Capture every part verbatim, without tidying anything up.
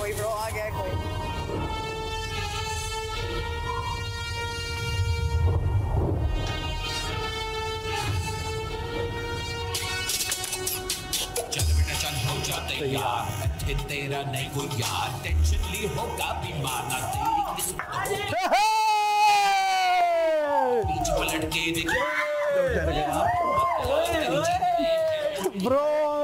कोई ब्रो, आ गया कोई। चल बेटा चल हो जाते यार, तेरा नहीं कोई यार, टेंशन ली होगा बीमाना तेरी बीच पलट के देख ब्रो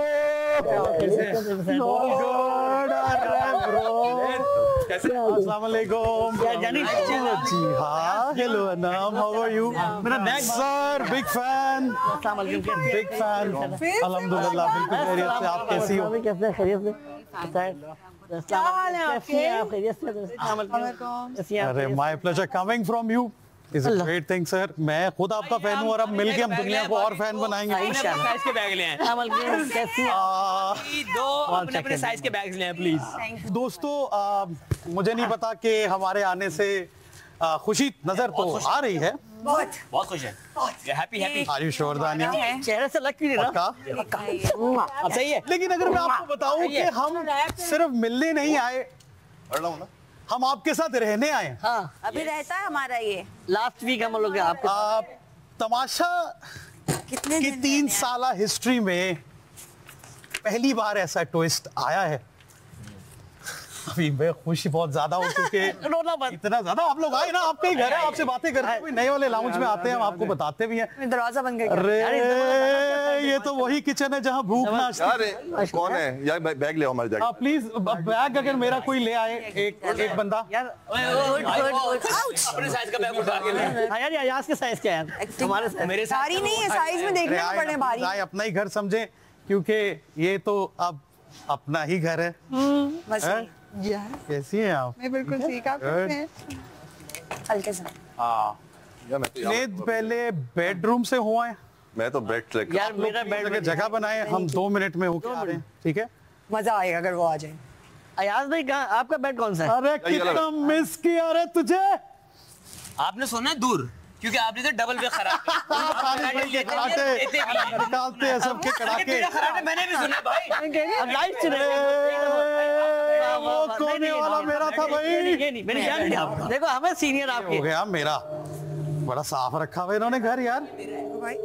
अस्सलाम वालेकुम। जी हाँ, hello Anam, how are you? मेरा bag sir, big fan, big fan. अल्हम्दुलिल्लाह बिल्कुल खैरियत से। आप कैसी हो? कैसे खैरियत से? क्या हाल है आपके? आप खैरियत से? अरे my pleasure coming from you is a great thing sir. मैं खुद आपका फैन हूँ और अब मिलके हम दुनिया को और फैन बनाएंगे। साइज के बैग ले आए। कैसी दो अपने अपने साइज के बैग्स ले आए प्लीज। दोस्तों आ, मुझे नहीं पता कि हमारे आने से आ, खुशी नजर तो आ रही है। बहुत बहुत खुश है। Happy happy. Are you sure Dania? चेहरे से लग क्यों नहीं रहा? अब सही है। लेकिन अगर मैं आपको बताऊं कि हम सिर्फ मिलने नहीं आए, हम आपके साथ रहने आए। हाँ, अभी रहता है हमारा ये लास्ट वीक हम लोग आपके आ, तमाशा कितने की दिन तीन रहने साल हिस्ट्री में पहली बार ऐसा ट्विस्ट आया है। अभी मैं खुशी बहुत ज्यादा हो चुके, रोना बंद। इतना ज्यादा आप लोग आए ना, आपका ही घर है, आपसे बातें करते हुए नए वाले लाउंज में आते हैं, हम आपको बताते भी हैं। आए? दरवाजा बंद करके अरे ये तो वही किचन है जहाँ भूख नाचती यार कौन है यार? बैग ले हमारे जाके। प्लीज बैग अगर मेरा कोई ले आए, एक एक बंदा। यार अपने साइज का बैग उठा के ले। हाँ यार, यार के साइज क्या है? हमारे size- मेरे साथ भारी नहीं है, साइज में देखने में पड़े भारी। आए अपना ही घर समझे, क्योंकि ये तो अब अपना ही घर है। बस हैं? कैसी हैं आप? मैं बिल्कुल ठीक, आप कैसे हैं? हल्के से हाँ, यार मैं तो यहाँ- नेद पहले बेडरूम से हुआ है, मैं तो बेड ट्रैक। यार मेरा बेड जगह जगह बनाए, हम दो मिनट में होके आ रहे हैं, ठीक है? मजा आएगा अगर वो आ जाए। अयाज भाई कहाँ? आपका बेड कौन सा है? अरे कितना मिस किया रे तुझे। आपने सुना है दूर, क्योंकि आपने तो डबल बेड खराब है। कड़ाके निकालते हैं सबके कड़ाके। मेरा खराब है, मैंने भी सुना भाई। अब लाइट से वो कोने वाला मेरा था भाई। ये नहीं, मैंने जान लिया आपका। देखो हमें सीनियर हो आपके। गया मेरा, बड़ा साफ रखा हुआ इन्होंने घर यार। भाई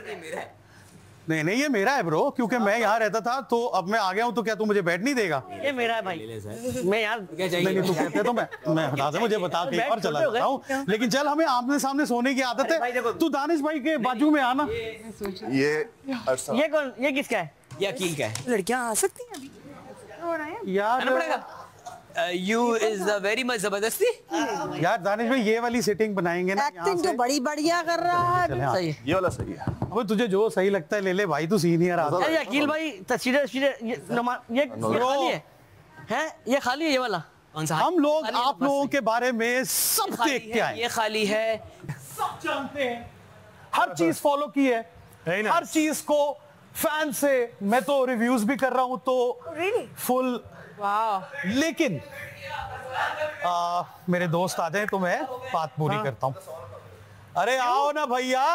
नहीं नहीं ये मेरा है ब्रो, क्योंकि मैं यहाँ रहता था, तो अब मैं आ गया हूँ, तो क्या तू मुझे बेड नहीं देगा? ये मेरा है भाई। मैं यार नहीं नहीं तू कहते तो मैं मैं हटा दे, मुझे बता के और चला जाता हूँ। लेकिन चल, हमें आमने सामने सोने की आदत है। तू दानिश भाई के बाजू में आना। ये अरसा ये कौन? ये किसका है? ये अकील का है। लड़कियां आ सकती हैं अभी? हो रहा है यार आना पड़ेगा। यू इज वेरी मच जबरदस्ती। यार दानिश भाई ये वाली सेटिंग बनाएंगे ना यहाँ एक्टिंग से। तो बड़ी बढ़िया कर रहा है। चल हाँ। सही है। ये वाला सही है। अबे तुझे जो सही लगता है ले ले भाई, तू सीनियर आ। यार ये अकील भाई तस्वीरें तस्वीरें ये नमा- ये ये खाली है हैं? ये खाली है ये वाला? कौन सा? हम लोग खाली है, आप बस लोगों सही। के बारे में सब खाली देख के है, आए, ये खाली है। सब जानते हैं, हर चीज फॉलो की है, हर चीज को फैन से मैं तो रिव्यूज भी कर रहा हूं, तो Really? फुल। वाह, लेकिन आ, मेरे दोस्त आ जाए तो मैं बात पूरी करता हूं। अरे आओ ना भैया,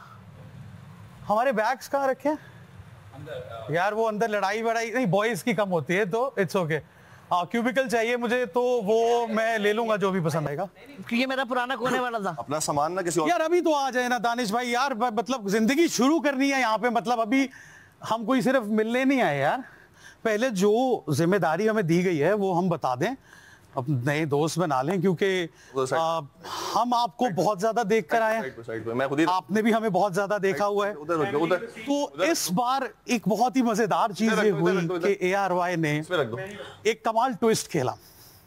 हमारे बैग्स कहाँ रखे हैं? यार वो अंदर लड़ाई वड़ाई नहीं, बॉयज की कम होती है तो इट्स ओके। क्यूबिकल चाहिए मुझे, तो वो मैं ले लूंगा जो भी पसंद आएगा। ये मेरा पुराना कोने वाला था। अपना सामान ना किसी और यार अभी तो आ जाए ना दानिश भाई, यार ब- मतलब जिंदगी शुरू करनी है यहाँ पे, मतलब अभी हम कोई सिर्फ मिलने नहीं आए यार। पहले जो जिम्मेदारी हमें दी गई है वो हम बता दें, अब नए दोस्त बना लें, क्योंकि उधर साइड। आ, हम आपको बहुत ज्यादा देख कर आए साइड हैं, पे साइड पे मैं खुद ही आपने भी हमें बहुत ज्यादा देखा हुआ है। उधर रख दो, उधर तो इस बार एक बहुत ही मजेदार चीज इधर ये रख दो, इधर हुई रख दो, इधर। कि ए आर वाई ने इसमें रख दो। एक कमाल ट्विस्ट खेला।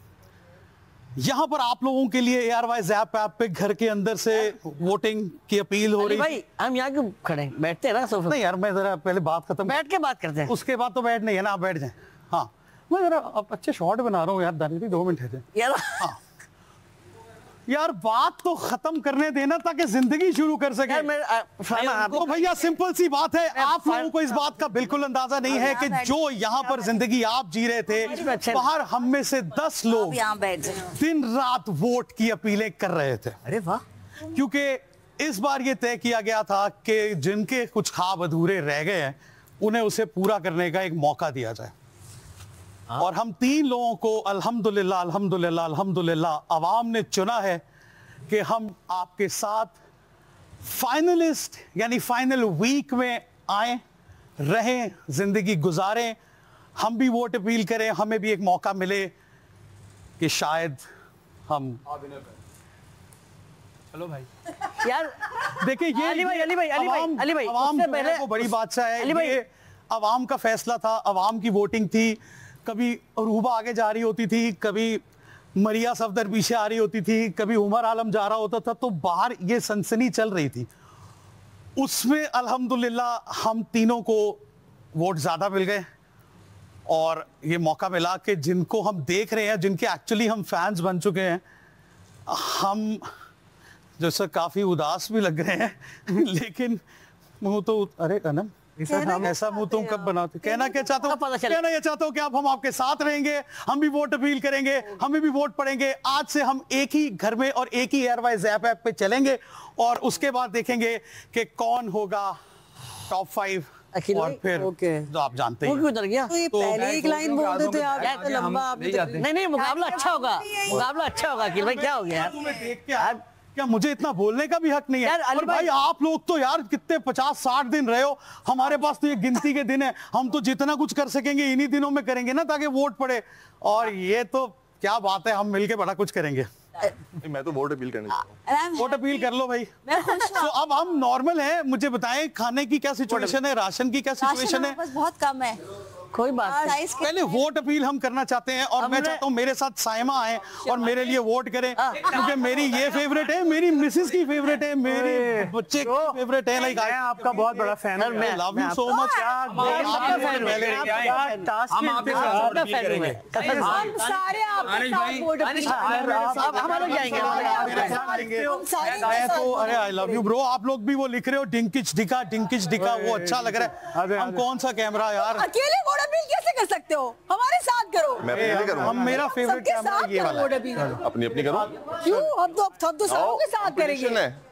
यहाँ पर आप लोगों के लिए A R Y Zap app पे घर के अंदर से वोटिंग की अपील हो अली रही भाई हम यहाँ क्यों खड़े हैं? बैठते हैं ना सोफे नहीं यार, मैं जरा पहले बात खत्म, बैठ के बात करते हैं। उसके बाद तो बैठ नहीं है ना, आप बैठ जाएं। हाँ मैं जरा अब अच्छे शॉट बना रहा हूँ यार दानिश भाई, दो मिनट है यार यार, बात तो खत्म करने देना ताकि जिंदगी शुरू कर सके। यार मैं आ, फाना आप तो भैया सिंपल सी बात है, आप फाइन- लोगों को इस बात का बिल्कुल अंदाजा नहीं है कि जो यहाँ पर जिंदगी आप जी रहे थे, बाहर हम में से दस लोग यहाँ बैठ जाए। दिन रात वोट की अपीलें कर रहे थे, अरे वाह, क्योंकि इस बार ये तय किया गया था कि जिनके कुछ ख्वाब अधूरे रह गए हैं उन्हें उसे पूरा करने का एक मौका दिया जाए। और हम तीन लोगों को अल्हम्दुलिल्लाह अल्हम्दुलिल्लाह अल्हम्दुलिल्लाह अवाम ने चुना है कि हम आपके साथ फाइनलिस्ट यानी फाइनल वीक में आए, रहें, जिंदगी गुजारें, हम भी वोट अपील करें, हमें भी एक मौका मिले कि शायद हम चलो भाई यार देखिए ये अली भाई, अली भाई, अली भाई, अवाम- अली भाई, अवाम उससे जो है पहले- वो बड़ी बादशाह है। अली भाई- ये अवाम का फैसला था, अवाम की वोटिंग थी। कभी रूबा आगे जा रही होती थी, कभी मरिया सफदर पीछे आ रही होती थी, कभी उमर आलम जा रहा होता था, तो बाहर ये सनसनी चल रही थी। उसमें अल्हम्दुलिल्लाह हम तीनों को वोट ज्यादा मिल गए और ये मौका मिला कि जिनको हम देख रहे हैं, जिनके एक्चुअली हम फैंस बन चुके हैं, हम जैसे काफी उदास भी लग रहे हैं लेकिन मुंह तो अरे अनम हम ऐसा मुंह तुम कब बनाते, कहना क्या चाहते हो? अब पता चला। कहना ये चाहते हो कि अब हम आपके साथ रहेंगे, हम भी वोट अपील करेंगे, हमें भी वोट पड़ेंगे। आज से हम एक ही घर में और एक ही एयरवाइज ऐप ऐप पे चलेंगे और उसके बाद देखेंगे कि कौन होगा टॉप फाइव अखिल और भाई, फिर ओके। जो आप जानते वो हैं। क्यों उतर गया? तो ये तो पहले एक लाइन बोल देते आप, यार, इतना लंबा आप नहीं जाते। नहीं नहीं मुकाबला अच्छा होगा, मुकाबला अच्छा होगा। अखिल भाई क्या हो गया यार? तुम्हें देख के यार क्या मुझे इतना बोलने का भी हक नहीं है? यार, अली और भाई भाई- आप लोग तो यार कितने पचास साठ दिन रहे हो, हमारे पास तो ये गिनती के दिन है, हम तो जितना कुछ कर सकेंगे इन्हीं दिनों में करेंगे ना, ताकि वोट पड़े। और ये तो क्या बात है, हम मिलके बड़ा कुछ करेंगे। मैं तो वोट अपील करने जा रहा हूँ। वोट अपील कर लो भाई। मैं खुश तो अब हम नॉर्मल हैं, मुझे बताएं खाने की क्या सिचुएशन है, राशन की क्या सिचुएशन है? बस बहुत कम है। कोई बात नहीं। साइज के पहले वोट अपील हम करना चाहते हैं और मैं हमने- चाहता हूँ मेरे साथ साइमा आए और मेरे लिए वोट करें, क्योंकि मेरी ये फेवरेट है, मेरी मिसेस की फेवरेट है, मेरे बच्चे की फेवरेट है। लाइक मैं आपका बहुत बड़ा फैन हूँ। मैं लव मैं यू आप- सो मच। मैं आपका फैन हूँ, मैं आपका फैन हूँ। हम आपके मैं साथ आपका वोट फैन हूँ करेंगे। मैं। कसम से। हम सारे आपके आनिश साथ भाई, वोट आनिश अपील भाई, करेंगे। आप हमारे जाएंगे, हमारे मेरे साथ जाएंगे। करेंगे। हम सारे मैं तो साथ अरे आई लव यू ब्रो, आप लोग भी वो लिख रहे हो डिंकिच डिका डिंकिच डिका, वो अच्छा लग रहा है। हम कौन सा कैमरा यार, अकेले वोट अपील कैसे कर सकते हो? हमारे साथ करो। मैं अपनी नहीं करूँगा, हम मेरा फेवरेट सबके कैमरा साथ ये करो वाला वोट है। अपील। अपनी अपनी करो। क्यों? हम तो हम तो सबके साथ करेंगे। Competition है।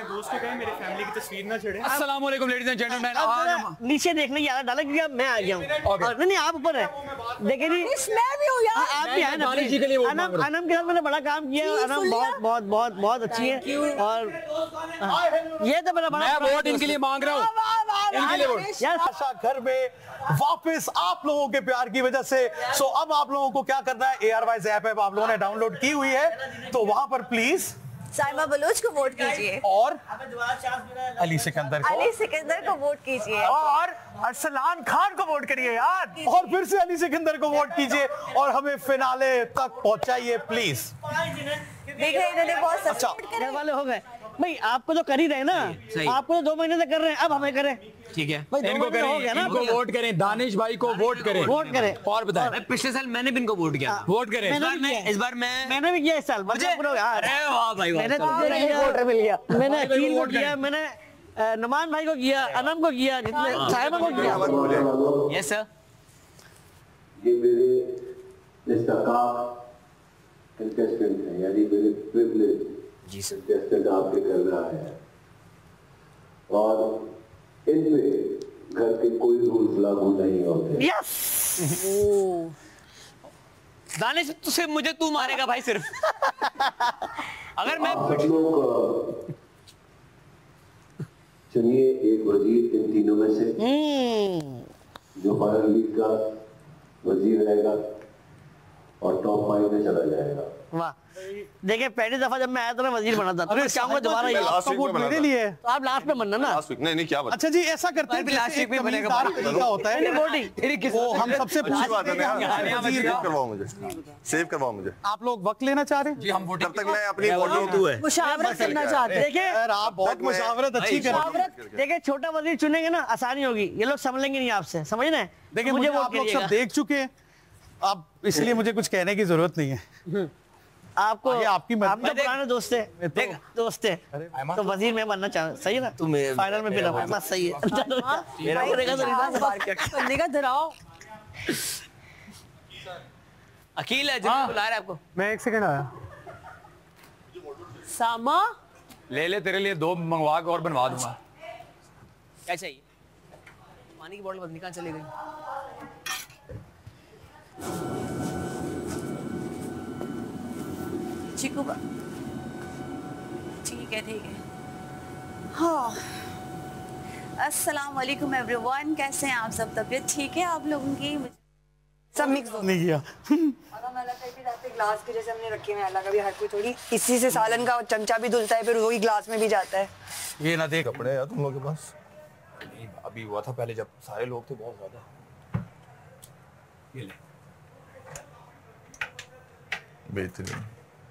अस्सलाम वालेकुम लेडीज एंड जेंटलमैन। अब आज जरा हम नीचे देखने की आदत डाला क्योंकि अब मैं आ गया हूँ। और नहीं नहीं आप ऊपर है, देखिए जी इसमें भी हूँ हाँ, यार। आप भी आए ना दानिश जी के लिए वोट मांग अनम रहा हूँ। अनम के साथ मैंने बड़ा काम किया है। जी, अनम सुन बहुत लिया? बहुत बहुत बहुत अच्छी है और हाँ, ये तो मेरा बड़ा मैं वोट इनके लिए मांग रहा वाह, हूँ। वाह, वाह, इनके लिए वाह, वोट। यार आशा घर में वापस आप लोगों के प्यार की वजह से। सो अब आप लोगों को क्या करना है, एयरवाइज ऐप ऐप आप लोगों ने डाउनलोड की हुई है, तो वहां पर प्लीज साइमा बलोच को वोट कीजिए, और अली सिकंदर को अली सिकंदर को वोट कीजिए, और अरसलान खान को वोट करिए यार, और फिर से अली सिकंदर को वोट कीजिए और हमें फिनाले तक पहुंचाइए प्लीज। देख रहे इन्होंने बहुत अच्छा। सपोर्ट घर वाले हो गए भाई, आपको तो कर ही रहे ना, सही। आपको तो दो महीने से कर रहे हैं, अब हमें करें ठीक है। भाई, दो इनको महीने हो गया करें, ना, इनको वोट करें, दानिश भाई को वोट करें, वोट करें। और बताएं। मैं पिछले साल मैंने भी इनको वोट किया। वोट करें। इस मैंने बार भी मैं किया। इस बार मैं मैंने भी किया इस साल, मुझे मतलब पूरा यार। अरे वाह भाई वाह, मैंने चलो। तुमको किया, वोटर मिल गया। मैंने भाई को अकील को वोट किया, करें। मैंने अ, नुमान भाई को किया, अनम को किया, जितने साहिबा को किया। Yes sir. ये मेरे इस्तेकाम कंटेस्टेंट है, यानी मेरे प्रिविलेज जी सर। कंटेस्टेंट आपके कर रहा है, और इनमें घर के कोई रूल्स लागू नहीं होते। यस दानिश तो सिर्फ मुझे तू मारेगा भाई सिर्फ। अगर मैं आप सब लोग अ, चुनिए एक वजीर इन तीनों में से जो फाइनल लीग का वजीर रहेगा और टॉप फाइव में चला जाएगा। वाह, देखिए पहली दफा जब मैं आया था ना वजीर बना था, तो मैं चाहूंगा दोबारा ये। लास्ट आपका वीक वोट में बना मेरे था। लिए है। तो आप लास्ट में बनना ना। लास्ट वीक नहीं नहीं क्या बता अच्छा जी, ऐसा करते हैं भाई, लास्ट जैसे एक वीक में बनेगा तमीज़दार बात। तरीका होता नहीं, है, वोटिंग वो हम सबसे अच्छी पूछते बात है हैं कि ना, हम वजीर सेव हैं। करवाओ मुझे, सेव करवाओ मुझे। आप लोग वक्त लेना चाह रहे हैं? जी हम वोटिंग तब तक मैं अपनी वोटिंग तू है। मुशावरत करना चाहते हैं। देखिए यार आप बहुत मैं- मुशावरत अच्छी कर रहे हैं। देखिए छोटा वजीर चुनेंगे ना, आसानी होगी, ये लोग समझ लेंगे नहीं आपसे, समझ रहे हैं? देखिए तो मुझे वोट आप लोग करिएगा। सब देख चुके हैं, अब इसलिए मुझे कुछ कहने की जरूरत नहीं है। आपको ये आपकी मर्जी। आप तो पुराने दोस्त है, तो- दोस्त है, तो वजीर में बनना चाह, सही है ना? तू मेरे- फाइनल में फिर अपना सही है। मेरा करेगा तो रिवाज बाहर क्या? बंदे का धराओ। अकील है जिसको बुला रहा है आपको। मैं एक सेकंड आया। सामा ले ले, तेरे लिए दो मंगवा के और बनवा दूंगा। क्या चाहिए? पानी की बोतल बस निकाल चली गई। चीकू का ठीक है ठीक है। हाँ, अस्सलाम वालेकुम एवरीवन, कैसे हैं आप सब? तबीयत ठीक है आप लोगों की? सब मिक्स नहीं किया ग्लास के जैसे हमने रखे हुए हैं, कभी हर कोई थोड़ी इसी से सालन का चमचा भी धुलता है फिर वही ग्लास में भी जाता है। ये ना देख कपड़े यार तुम लोगों के पास नहीं, अभी हुआ था पहले जब सारे लोग थे बहुत ज्यादा। ये ले बेहतरीन।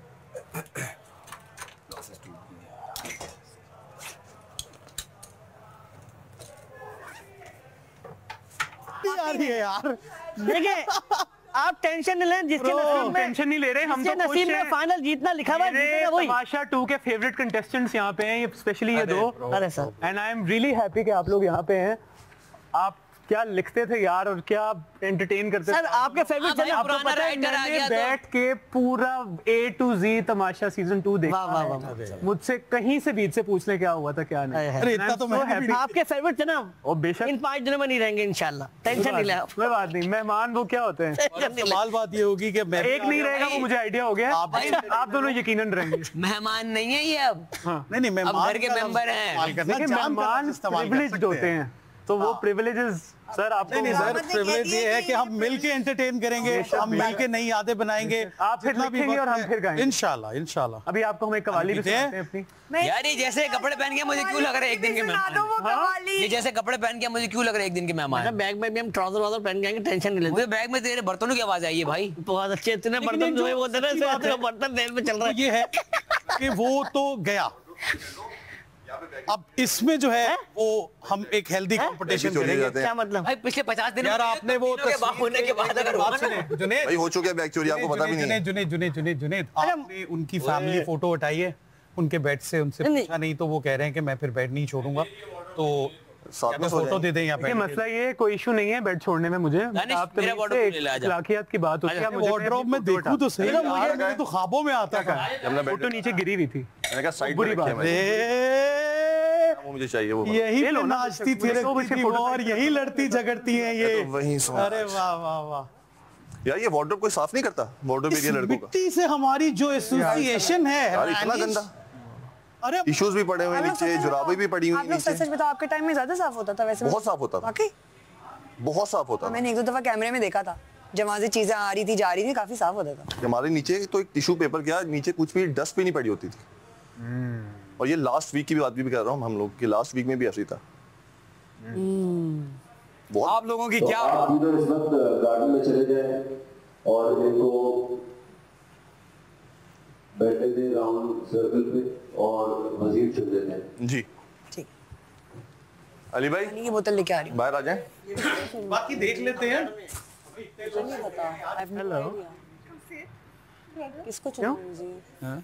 यार ये यार देखिए आप टेंशन नहीं लें, जिसके नसीब में टेंशन नहीं ले रहे हम, जिसके तो खुश नसीब में हैं। फाइनल जीतना लिखा हुआ है, जीतेगा वही। तमाशा टू के फेवरेट कंटेस्टेंट्स यहाँ पे हैं, ये स्पेशली ये दो। अरे sir, and I am really happy कि आप लोग यहाँ पे हैं। आप क्या लिखते थे यार और क्या एंटरटेन करते सर थे। आपके फेवरेट चैनल आपको पुराना पता है, राइटर आ मैंने गया तो बैठ के पूरा A to Z Tamasha season two देखा वाह वाह है। वाह। मुझे कहीं से बीच से पूछने क्या हुआ था क्या नहीं। अरे इतना तो मैं हैप्पी। आपके फेवरेट चैनल और बेशक इन पाँच दिनों में नहीं रहेंगे इंशाल्लाह, टेंशन नहीं ले आप। कोई बात नहीं, मेहमान वो क्या होते हैं। टेंशन नहीं ले। कमाल बात ये होगी कि मैं एक नहीं रहेगा वो मुझे आइडिया हो गया। आप- आप दोनों यकीनन रहेंगे। मेहमान नहीं है ये अब नहीं नहीं मैं अब घर के मेंबर हैं। देखिए मेहमान प्रिविलेज्ड होते हैं, तो वो प्रिविलेजेस सर आपको नहीं नहीं सर, प्रिविलेज ये है कि हम मिलके एंटरटेन करेंगे, हम मिलके नई यादें बनाएंगे। आप फिर जितना भी लिखेंगे वक्त और हम है, फिर गाएंगे। इंशाल्लाह इंशाल्लाह। अभी आपको हम एक कवाली भी अभी सुनाते हैं अपनी। यार ये जैसे कपड़े पहन के मुझे क्यों लग रहा है एक दिन के मेहमान? ये जैसे कपड़े पहन के मुझे क्यों लग रहा है एक दिन के मेहमान? अच्छा, बैग में भी हम ट्राउजर वाउजर पहन के आएंगे, टेंशन नहीं लेते। मुझे बैग में तेरे बर्तनों की आवाज आई है भाई। बहुत अच्छे इतने बर्तन जो है वो तेरे से आते हैं, बर्तन तेल में चल रहा है। ये है कि वो तो गया, अब इसमें जो है वो हम एक हेल्दी कंपटीशन चले करेंगे। जाते हैं। क्या मतलब? भाई पिछले पचास दिन यार आपने वो के बाप होने के बाद अगर बात सुने जुनेद, भाई हो चुका है बैग चोरी, आपको पता भी नहीं है। जुनेद जुनेद जुनेद जुनेद जुनेद आपने उनकी फैमिली फोटो हटाई है उनके बेड से, उनसे नहीं। पूछा नहीं तो वो कह रहे हैं कि मैं फिर बेड नहीं छोड़ूंगा, तो साथ क्या में मैं सो फोटो जाएंगे। दे दें या देखिए बेड मसला ये है, कोई इशू नहीं है बेड छोड़ने में मुझे। दानिश, आप मेरा तमीज वार्डरोब से ले ले, आजा। इखलाकियात की बात होती है। मुझे वार्डरोब में देखूं तो सही, फोटो यार मुझे तो ख्वाबों में आता था। हमने बैठ नीचे गिरी हुई थी। मैंने कहा साइड बुरी में बात रखी है ए, मैंने। वो मुझे चाहिए वो। यही ले लो पे ना, नाचती मुझे थी तो रखती बस थी फोटो वो, और यही लड़ती झगड़ती हैं ये। तो वही सुना। अरे वाह वाह वाह यार ये वार्डरोब कोई साफ नहीं करता, वार्डरोब इस एरिया लड़कों का। मिट्टी से हमारी जो एसोसिएशन है यार इतना अनीस, गंदा, अरे टिश्यूज भी पड़े हुए हैं नीचे, जुराबें भी पड़ी हुई आप लोग नीचे। सच सच बताओ, आपके टाइम में ज्यादा साफ होता था वैसे? बहुत साफ होता था, वाकई बहुत साफ होता था। मैंने एक दो दफा कैमरे में देखा था, जब वहां से चीजें आ रही थी जा रही थी, काफी साफ होता था। हमारे नीचे तो एक टिश्यू पेपर क्या नीचे कुछ भी डस्ट भी नहीं पड़ी होती थी। और ये लास्ट वीक की भी बात भी कर रहा हूँ, हम लोग के लास्ट वीक में भी ऐसी था। बहुत आप लोगों की तो क्या आप इधर इस वक्त गार्डन में चले जाएं और इनको बैठने दें राउंड सर्कल पे और वजीर चुन लेते हैं। जी ठीक, अली भाई पानी की बोतल लेके आ रही हूँ। बाहर आ जाएं। बाकी देख लेते हैं। हेलो, किसको चुनूं जी?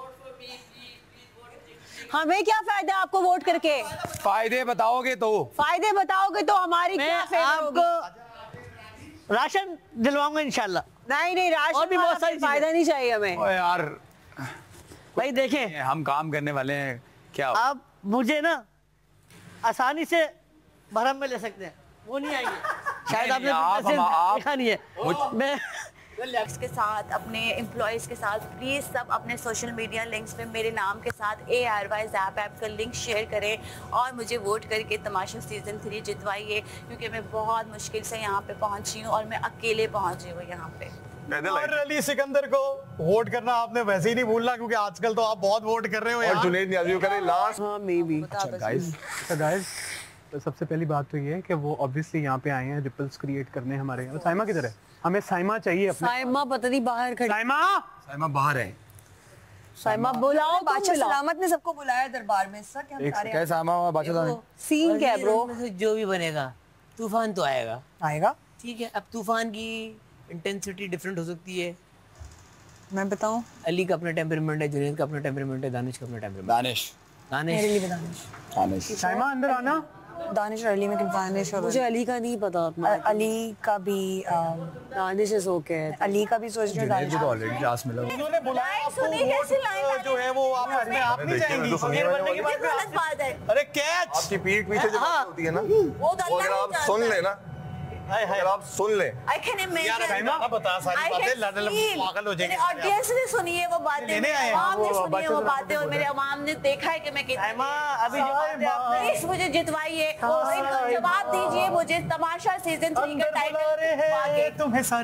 हमें क्या फायदा आपको वोट करके? फायदे बताओगे तो? फायदे बताओगे तो हमारी मैं क्या फेवर होगी? आपको राशन दिलवाऊंगा इंशाल्लाह। नहीं नहीं, राशन और भी बहुत वाला सारी फायदा नहीं चाहिए हमें। ओ यार भाई देखें, हम काम करने वाले हैं क्या? आप मुझे ना आसानी से भरम में ले सकते हैं, वो नहीं आएंगे शायद। आपने आप- मैसेज आप- देखा नहीं है। मैं के साथ अपने एम्प्लॉयज़ के साथ प्लीज़ सब अपने सोशल मीडिया लिंक्स पे मेरे नाम के साथ A R Y Zap app का लिंक शेयर करें और मुझे वोट करके तमाशा सीज़न थ्री जितवाइए, क्योंकि मैं बहुत मुश्किल से यहाँ पे पहुँची हूँ और मैं अकेले पहुँची हूँ यहाँ पे। और अली सिकंदर को वोट करना आपने वैसे ही नहीं भूलना, क्योंकि आजकल तो आप बहुत वोट कर रहे हो और यार। जुनेद नियाज़ी को करें लास्ट। हाँ मे बी। गाइस गाइस तो सबसे पहली बात तो ये है कि वो ऑब्वियसली यहाँ पे आए हैं रिपल्स क्रिएट करने हमारे। और साइमा किधर है? हमें साइमा चाहिए अपने। साइमा पता नहीं बाहर खड़ी। साइमा साइमा बाहर है। साइमा बुलाओ, बादशाह सलामत ने सबको बुलाया दरबार में। सब क्या एक क्या सामा बादशाह सीन क्या है ब्रो? जो भी बनेगा तूफान तो आएगा। आएगा, ठीक है, अब तूफान की इंटेंसिटी डिफरेंट हो सकती है। मैं बताऊं? अली का अपना टेम्परामेंट है, जुनैद का अपना टेम्परामेंट है, दानिश का अपना टेम्परामेंट। दानिश दानिश मेरे लिए भी दानिश। दानिश साइमा अंदर आना। दानिश और अली में दानिश और मुझे अली का नहीं पता। अ- अली का भी um, Danish is okay. Ali का भी सोच रही हूँ दानिश। तो ऑलरेडी क्लास मिला हुआ। उन्होंने बुलाया आपको, सुनी कैसी लाइन वोट जो है वो आप अपने आप नहीं जाएंगी। सुनिए बनने के बाद में गलत बात है। अरे कैच आपकी पीठ पीछे जो बातें होती है ना, वो वो अगर आप सुन लेना अगर आप सुन लें I can imagine. साइमा बता सारी I बातें, can लड़- लड़- feel. पागल हो जाएंगे मेरे ऑडियंस ने सुनी है वो बातें, लेने मेरे आए हैं। अवाम ने वो सुनी है बच्चे वो तो बातें, और बोल मेरे रहे अवाम ने देखा है कि मैं कितनी साइमा, अभी जो बातें आपने प्लीज मुझे जितवाइए और एक जवाब दीजिए मुझे तमाशा सीजन थ्री का टाइटल तुम्हें सारे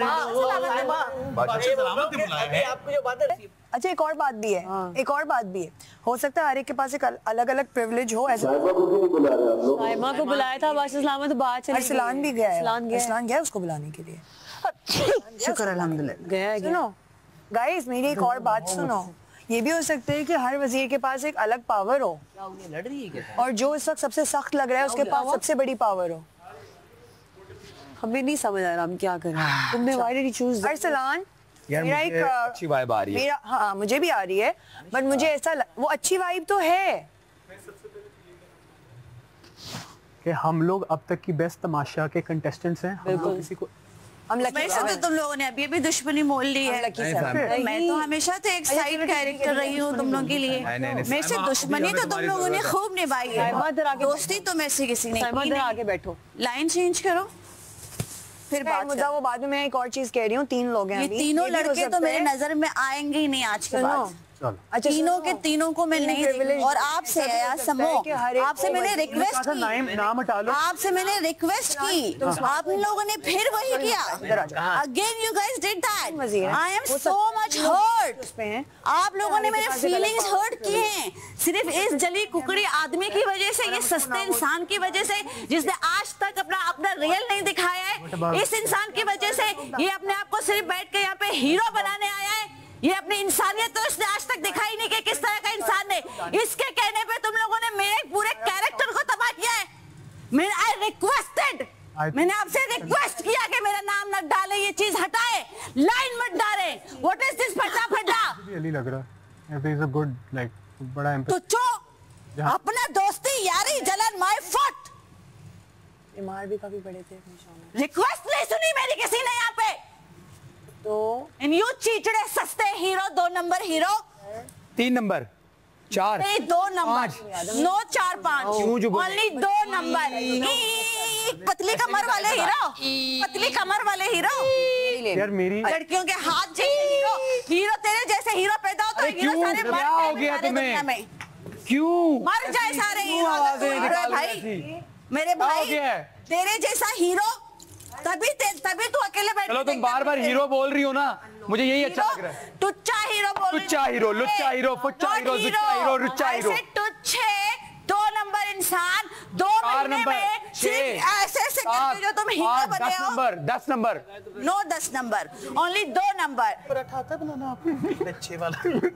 आपको जो बातें अच्छा एक और बात भी है, एक और बात भी है, हो सकता है हर एक के पास एक अलग अलग प्रिविलेज हो ऐसे। साहिबा को क्यों नहीं बुला रहे आप लोग? साइमा को बुलाया था, बादशाह सलामत बात चली। अरसलान भी गया है, अरसलान गया है। अरसलान गया है उसको बुलाने के लिए। शुक्र अल्हम्दुलिल्लाह। गया है, गया। सुनो गाइस, मेरी एक और बात सुनो, ये भी हो सकता है कि हर वजीर के पास एक अलग पावर हो लड़ रही है क्या? और जो इस वक्त सबसे सख्त लग रहा है उसके पास सबसे बड़ी पावर हो। हमें नहीं समझ आ रहा हम क्या कर रहे हैं। तुमने why did you choose Arsalan यार मेरा मुझे एक अच्छी वाइब आ रही है। मेरा हाँ मुझे भी आ रही है, बट मुझे ऐसा लग, वो अच्छी वाइब तो है कि हम लोग अब तक की बेस्ट तमाशा के कंटेस्टेंट्स हैं। हम लोग किसी को हम लकी मेरे से तो तुम लोगों ने अभी अभी दुश्मनी मोल ली है। लकी तो मैं तो हमेशा तो एक साइड कैरेक्टर रही हूँ तुम लोगों के लिए। नहीं, नहीं, नहीं, मेरे से साइमा, दुश्मनी अभी तो हमें तुम लोगों ने तुम्हारी खूब निभाई है, साइमा, इधर आके दोस्ती तो मैं से किसी ने साइमा की इधर नहीं। आके बैठो। लाइन चेंज करो फिर बात मुद्दा करो। वो बाद में मैं एक और चीज कह रही हूँ, तीन लोग हैं ये अभी, तीनों ये भी हो लड़के तो सकता मेरे है। नजर में आएंगे ही नहीं आज के सुनो, बाद। चलो अच्छा तीनों सुनो, के तीनों को मैं तीन नहीं privilege देखूंगी। और ऐसा आपसे भी हो यार सकता समो, है कि हर एक आपसे को मैंने वजीर- रिक्वेस्ट कहा था की, नाम नाम हटा लो। आपसे मैंने रिक्वेस्ट की, आप इन लोगों ने फिर वही किया। Again you guys did that. वजीर है। आई एम वो सो सब मच लोग हर्ट। उस पे हैं। आप लोगों ने आगे मेरे के पास एक अलग फीलिंग्स बात हर्ट किए हैं सिर्फ इस जली कुकड़ी आदमी की वजह से, ये सस्ते इंसान की वजह से जिसने आज तक अपना अपना रियल नहीं दिखाया है। इस इंसान की वजह से ये अपने आप को सिर्फ बैठ के यहाँ पे हीरो बनाने आया है। ये अपनी इंसानियत तो इसने आज तक दिखाई नहीं कि किस तरह का इंसान है। इसके कहने पे तुम लोगों ने मेरे पूरे कैरेक्टर को तबाह किया है। मैं आई रिक्वेस्टेड, मैंने आपसे रिक्वेस्ट किया कि मेरा नाम मत डाले, ये चीज हटाए, लाइन मत डाले। व्हाट इज दिस फटा फटा? रियली लग रहा है इज अ गुड लाइक बड़ा तो चो अपना दोस्ती यारी जलन माय फुट। बीमार भी काफी बड़े थे अपनी शो में। रिक्वेस्ट नहीं सुनी मेरी किसी ने यहाँ पे। तो इन यू चीचड़े सस्ते हीरो, दो नंबर हीरो, तीन नंबर चार नहीं दो नंबर, नो चार पाँच, क्यों जो बोले? ओनली दो नंबर। ई, पतली कमर वाले हीरो, पतली कमर वाले हीरो, यार मेरी लड़कियों के हाथ जैसे हीरो। हीरो तेरे जैसे हीरो पैदा होता है, अरे हीरो क्यों? सारे मर क्या गए हो गया सारे तुम्हें? दुनिया में। क्यों मर जाए सारे क्यों हीरो। आवाजें अरे निकाल रही भाई थी? मेरे क्या हो भाई गया है? तेरे जैसा हीरो तभी ते- तभी तू अकेले बैठ चलो के तुम बार बार हीरो बोल रही हो ना, मुझे यही अच्छा लग रहा है। टुच्चा हीरो बोल रही टुच्चा हूँ। हीरो, लुच्चा हीरो, फुच्चा Not हीरो, जुच्चा हीरो, रुच्चा I हीरो। said टुच्चे दो नंबर इंसान, दो चार महीने नंबर, में छह, सिर्फ ऐसे ऐसे सात, करके जो तुम हीरो आठ, बने दस हो। नंबर, दस नंबर। नो दस नंबर, ओनली दो नंबर। पराठा आता बनाना आपको अच्छे वाला।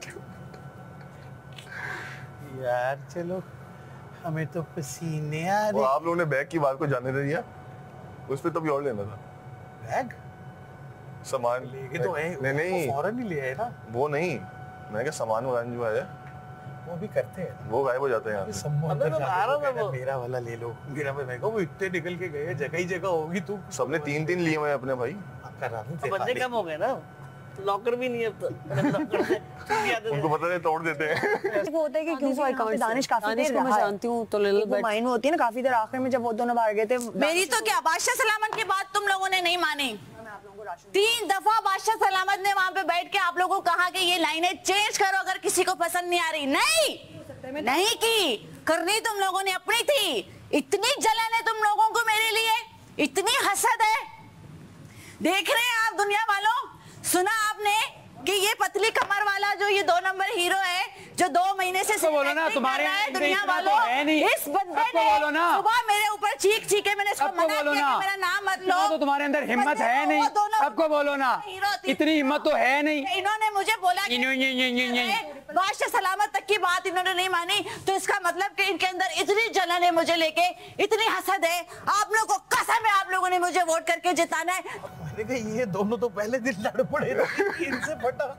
यार चलो, हमें तो पसीने आ वो रहे। आप लोगों ने बैग की बात को जाने दे दिया, उस पे तभी और लेना था बैग सामान। लेके तो है, नहीं नहीं वो फौरन ही ले आए ना, वो नहीं, मैं क्या सामान वगैरह जो है वो भी करते हैं। वो गायब हो जाते हैं यहाँ से। सम्मो अंदर तो जाके आ रहा वो था कहना, वो। मेरा वाला ले लो, मेरा मैं वो इतने निकल के गए, जगह ही जगह होगी तू। सबने तीन तीन लिए हुए हैं अपने भाई। करा दूं अब बंदे कम हो गए ना, लॉकर भी नहीं है अब तो। लॉकर से छुट्टी आते थे। उनको पता नहीं तोड़ देते हैं। वो होता है कि क्योंकि यहाँ पे दानिश काफी दानिश देर को मैं रहा है। जानती हूँ तो little एक वो bit। माइन होती है ना, काफी देर आखिर में जब वो दोनों बाहर गए थे। मेरी तो क्या बादशाह सलामत की बात तुम लोगों ने नहीं मानी। तीन दफा बादशाह सलामत ने वहां पे बैठ के आप लोगों को कहा कि ये लाइनें चेंज करो अगर किसी को पसंद नहीं आ रही। नहीं नहीं की, करनी तुम लोगों ने अपनी थी। इतनी जलन है तुम लोगों को मेरे लिए, इतनी हसद है। देख रहे हैं आप दुनिया वालों, सुना आपने कि ये पतली कमर वाला जो ये दो नंबर हीरो है, जो दो महीने से सबको बोलो ना, acting तुम्हारे कर रहा है अंदर दुनिया इतना तो वालों, है नहीं। इस बंदे सबको ने बोलो ना। सुबह मेरे ऊपर चीख चीख के मैंने इसको सबको मना बोलो किया ना, कि मेरा नाम मत लो। इतना तो तुम्हारे अंदर हिम्मत है नहीं। सबको बोलो ना, इतनी हिम्मत तो है नहीं। इन्होंने मुझे बोला कि इन्हों- इन्हों- इन्हों- इन्हों- बादशाह सलामत तक की बात इन्होंने नहीं मानी, तो इसका मतलब कि इनके अंदर इतनी जलन है मुझे लेके, इतनी हसद है। आप लोगों को कसम है, आप लोगों ने मुझे वोट करके जिताना है। मैंने कहा ये दोनों तो पहले दिन लड़ पड़े थे, इनसे फटा।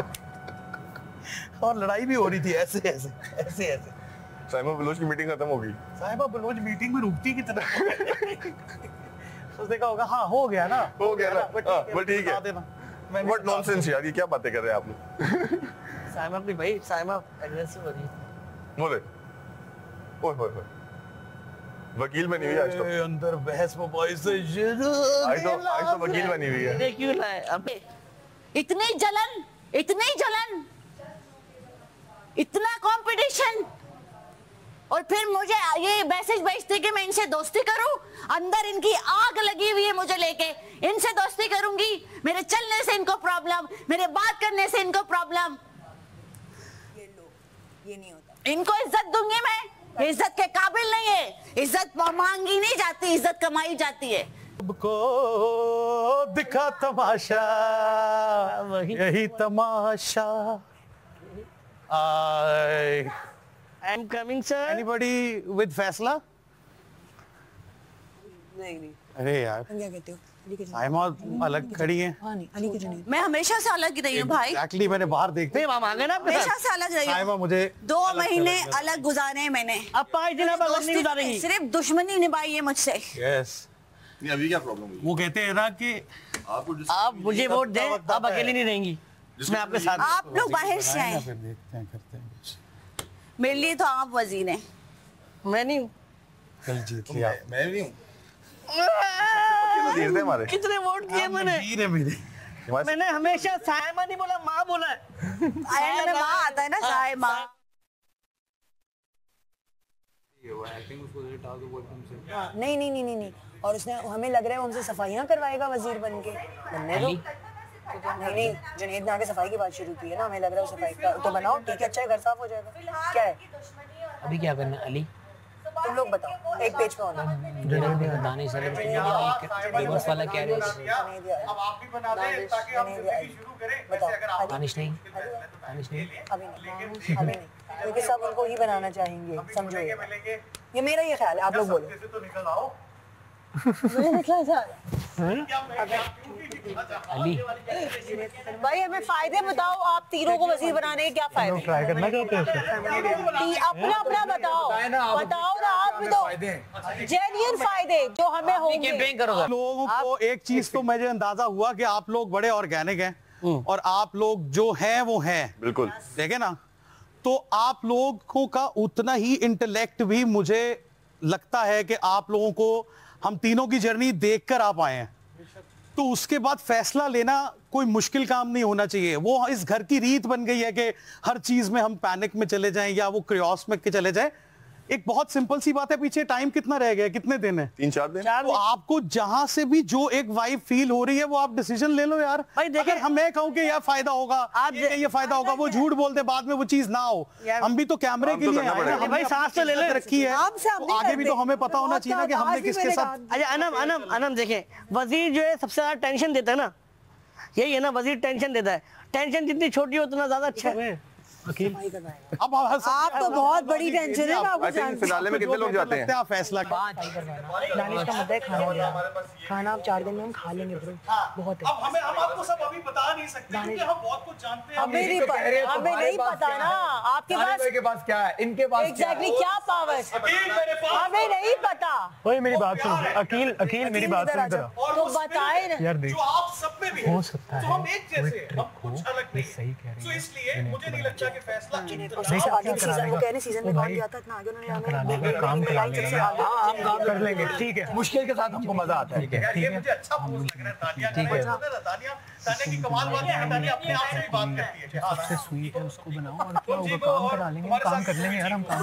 और लड़ाई भी हो रही थी ऐसे ऐसे ऐसे ऐसे। साइमा बलोच की मीटिंग खत्म हो गई। साहिबा बलोच मीटिंग में रुकती कितना। उसने कहा होगा हाँ हो गया ना, हो गया ना, हाँ, वो ठीक है। बता देना। मैंने What nonsense यार, ये क्या बातें कर रहे हैं आप लोग। साइमा अपनी भाई, साइमा एग्रेसिव हो रही है। बोले ओए होए होए वकील बनी हुई है आज तो। अंदर बहस मोबाइल से आज तो आज तो वकील बनी हुई है। क्यों लाए अब? इतनी जलन, इतनी जलन, इतना कंपटीशन, और फिर मुझे ये मैसेज भेजते कि मैं इनसे दोस्ती करूं। अंदर इनकी आग लगी हुई है मुझे लेके, इनसे दोस्ती करूंगी, मेरे चलने से इनको प्रॉब्लम, मेरे बात करने से इनको प्रॉब्लम। ये लो, ये नहीं होता। इनको इज्जत दूंगी मैं, ये इज्जत के काबिल नहीं है। इज्जत मांगी नहीं जाती, इज्जत कमाई जाती है। को दिखा तमाशा, यही तमाशा। I I'm coming, sir. Anybody with फैसला? नहीं नहीं। अरे यार, तुम क्या कहते हो? अली के जुनैद। साइमा अलग खड़ी है। हाँ नहीं, अली के जुनैद। मैं हमेशा से अलग रही हूँ भाई। Exactly, मैंने बाहर देखते। हम आ गए ना आपके हमेशा साथ। से अलग रही साइमा हूँ। मुझे दो महीने अलग गुजारे हैं मैंने। अब पाँच दिन अब अलग नहीं गुजारेंगी। सिर्फ दुश्मनी निभाई है मुझसे। Yes. नहीं अभी क्या प्रॉब्लम हुई? वो कहते हैं ना कि आपको जिस आप मुझे वोट दें, आप अकेली नहीं रहेंगी, मैं आपके साथ। आप लोग बाहर से आए, फिर देखते हैं करते हैं कुछ। मेरे लिए तो आप वजीर हैं। मैं नहीं हूँ। कल जीत लिया। मैं भी हूँ। वकील थे हमारे। कितने वोट किए मैंने? वीर है मेरे। मैंने हमेशा सायमा नहीं बोला, माँ बोला है। आयन में माँ आता है ना, साय माँ। हाँ, नहीं नहीं नहीं नहीं नहीं। और उसने हमें लग रहा है वो हमसे सफाइयाँ करवाएगा वजीर बन के। बनने दो। नहीं नहीं, जुनैद ने आगे सफाई की बात शुरू की है ना, हमें लग रहा है वो सफाई का तो बनाओ, ठीक है, अच्छा है, घर साफ हो जाएगा। क्या है? अभी क्या करना अली? तुम लोग बताओ, एक पेज पे होना। दानिश सर रिवर्स वाला क्या है? अब आप भी बना दें ताकि हम जिंदगी शुरू करें। वैसे अगर आप दानिश नहीं, दानिश नहीं, अभी नहीं, अभी नहीं, क्योंकि सब उनको ही बनाना चाहेंगे, समझो ये। ये मेरा ये ख्याल है, आप लोग बोलो। जैसे तो निकल आओ। मुझे निकला जा अली भाई हमें फायदे बताओ, आप तीनों को वजीर बनाने के क्या फायदे? ट्राई करना चाहते हैं अपना अपना बताओ, बताओ ना आप भी तो जेन्युइन फायदे जो हमें होंगे। कैंपेन करोगे? लोगों को एक चीज तो मुझे अंदाजा हुआ कि आप लोग बड़े ऑर्गेनिक हैं और आप लोग जो हैं वो हैं। बिल्कुल। देखे ना, तो आप लोगों का उतना ही इंटेलेक्ट भी मुझे लगता है कि आप लोगों को हम तीनों की जर्नी देखकर आप आए हैं, तो उसके बाद फैसला लेना कोई मुश्किल काम नहीं होना चाहिए। वो इस घर की रीत बन गई है कि हर चीज में हम पैनिक में चले जाएं या वो क्रियोस में के चले जाएं। एक बहुत सिंपल सी बात है, पीछे टाइम कितना रह गया, कितने दिन है? तीन चार दिन। तो आपको जहां से भी जो एक वाइब फील हो रही है वो आप डिसीजन ले लो यार। भाई देखिए, अगर हम मैं कहूं कि यह फायदा होगा, आप ये, ये फायदा होगा, वो झूठ बोलते बाद में वो चीज ना हो। हम भी तो कैमरे काम के तो लिए करना आए ना, पड़ेगा। हमने भाई सांस तो ले अपनी ले। इज्जत रखी है, आपसे हम तो नहीं आगे भी तो करते। हमें पता होना चाहिए ना कि हमने आज भी किसके मेरे साथ। अच्छा अनम अनम अनम देखें, वजीर जो है सबसे ज्यादा टेंशन देता है ना, यही है ना, वजीर टेंशन देता है। टेंशन जितनी छोटी हो उतना ज्यादा अच्छा है। अब आप तो बहुत बड़ी टेंशन है ना, आपको आई थिंक फिनाले में कितने लोग जाते हैं? आप फैसला दानिश का मुद्दा है खाना देना। खाना आप चार दिन में हम खा लेंगे ब्रो, बहुत है। अब हमें हम आपको सब अभी बता नहीं सकते क्योंकि हम बहुत कुछ जानते हैं। हमें नहीं पता, हमें नहीं पता ना आपके पास के पास क्या है, इनके पास एग्जैक्टली क्या पावर, हमें नहीं पता। ओए मेरी बात सुन, अकील अकील मेरी बात सुन इधर आ। तो बताए ना यार देख, जो आप सब में भी हो सकता है हम एक जैसे कोई हम कुछ ट्रिक हो, अलग ये नहीं सही कह रही तो है। इसलिए मुझे नहीं लगता कि फैसला और सबसे आगे सीजन वो कह रहे सीजन में कौन गया था, इतना आगे उन्होंने हमें काम करा लिया। हाँ हम काम कर लेंगे, ठीक है, मुश्किल के साथ हमको मजा आता है। यार ये मुझे अच्छा पोज लग रहा है। तानिया ठीक है। तानिया तानिया की कमाल बात है, तानिया अपने आप से भी बात करती है। हाँ, सबसे सुई है उसको बनाओ और क्या होगा, काम करा लेंगे, हम काम कर लेंगे यार, हम काम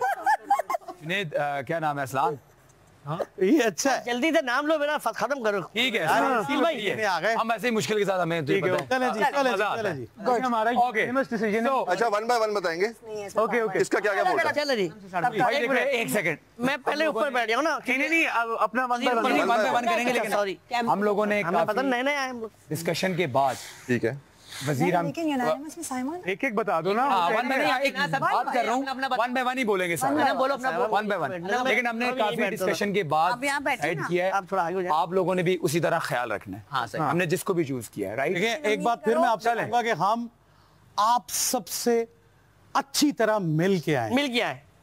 जुनैद अ, क्या नाम है, असलान? ये अच्छा है। जल्दी से नाम लो, मेरा खत्म करो। ठीक है सील भाई, ये आ गए। हम ऐसे ही मुश्किल के साथ हमें तुझे ठीक है, पता है। चले जी, चले जी, मजा आता चले है। जी। गुड, हमारा Okay. फेमस डिसीजन है। अच्छा वन बाय वन बताएंगे ओके ओके, इसका क्या क्या बोलता है? चलो जी, भाई देख रहे हैं, एक सेकंड, मैं पहले ऊपर बैठ जाऊँ ना। नहीं नहीं अब अपना one by one one by one करेंगे, लेकिन सॉरी, हम लोगों ने हमें पता काफी नहीं नए आए हम लोग। डिस्कशन के बाद ठीक है। वजीर हम लेकिन यूनानिमस में साइमन एक एक बता दो ना। हाँ, वन बाय नहीं, एक बात कर रहा हूँ, वन बाय वन ही बोलेंगे सर, बोलो अपना बोलो। One by one. लेकिन हमने हम यहीं काफी बैठ डिस्कशन के अब बाद यहाँ बैठे ऐड ना। किया है, आप थोड़ा आगे हो जाए। आप लोगों ने भी उसी तरह ख्याल रखना है। हाँ सही। हमने जिसको भी चूज किया है, राइट? देखिए, एक बात फिर मैं आपसे कहूंगा कि हम आप सबसे अच्छी तरह मिल के आए। मिल गया है।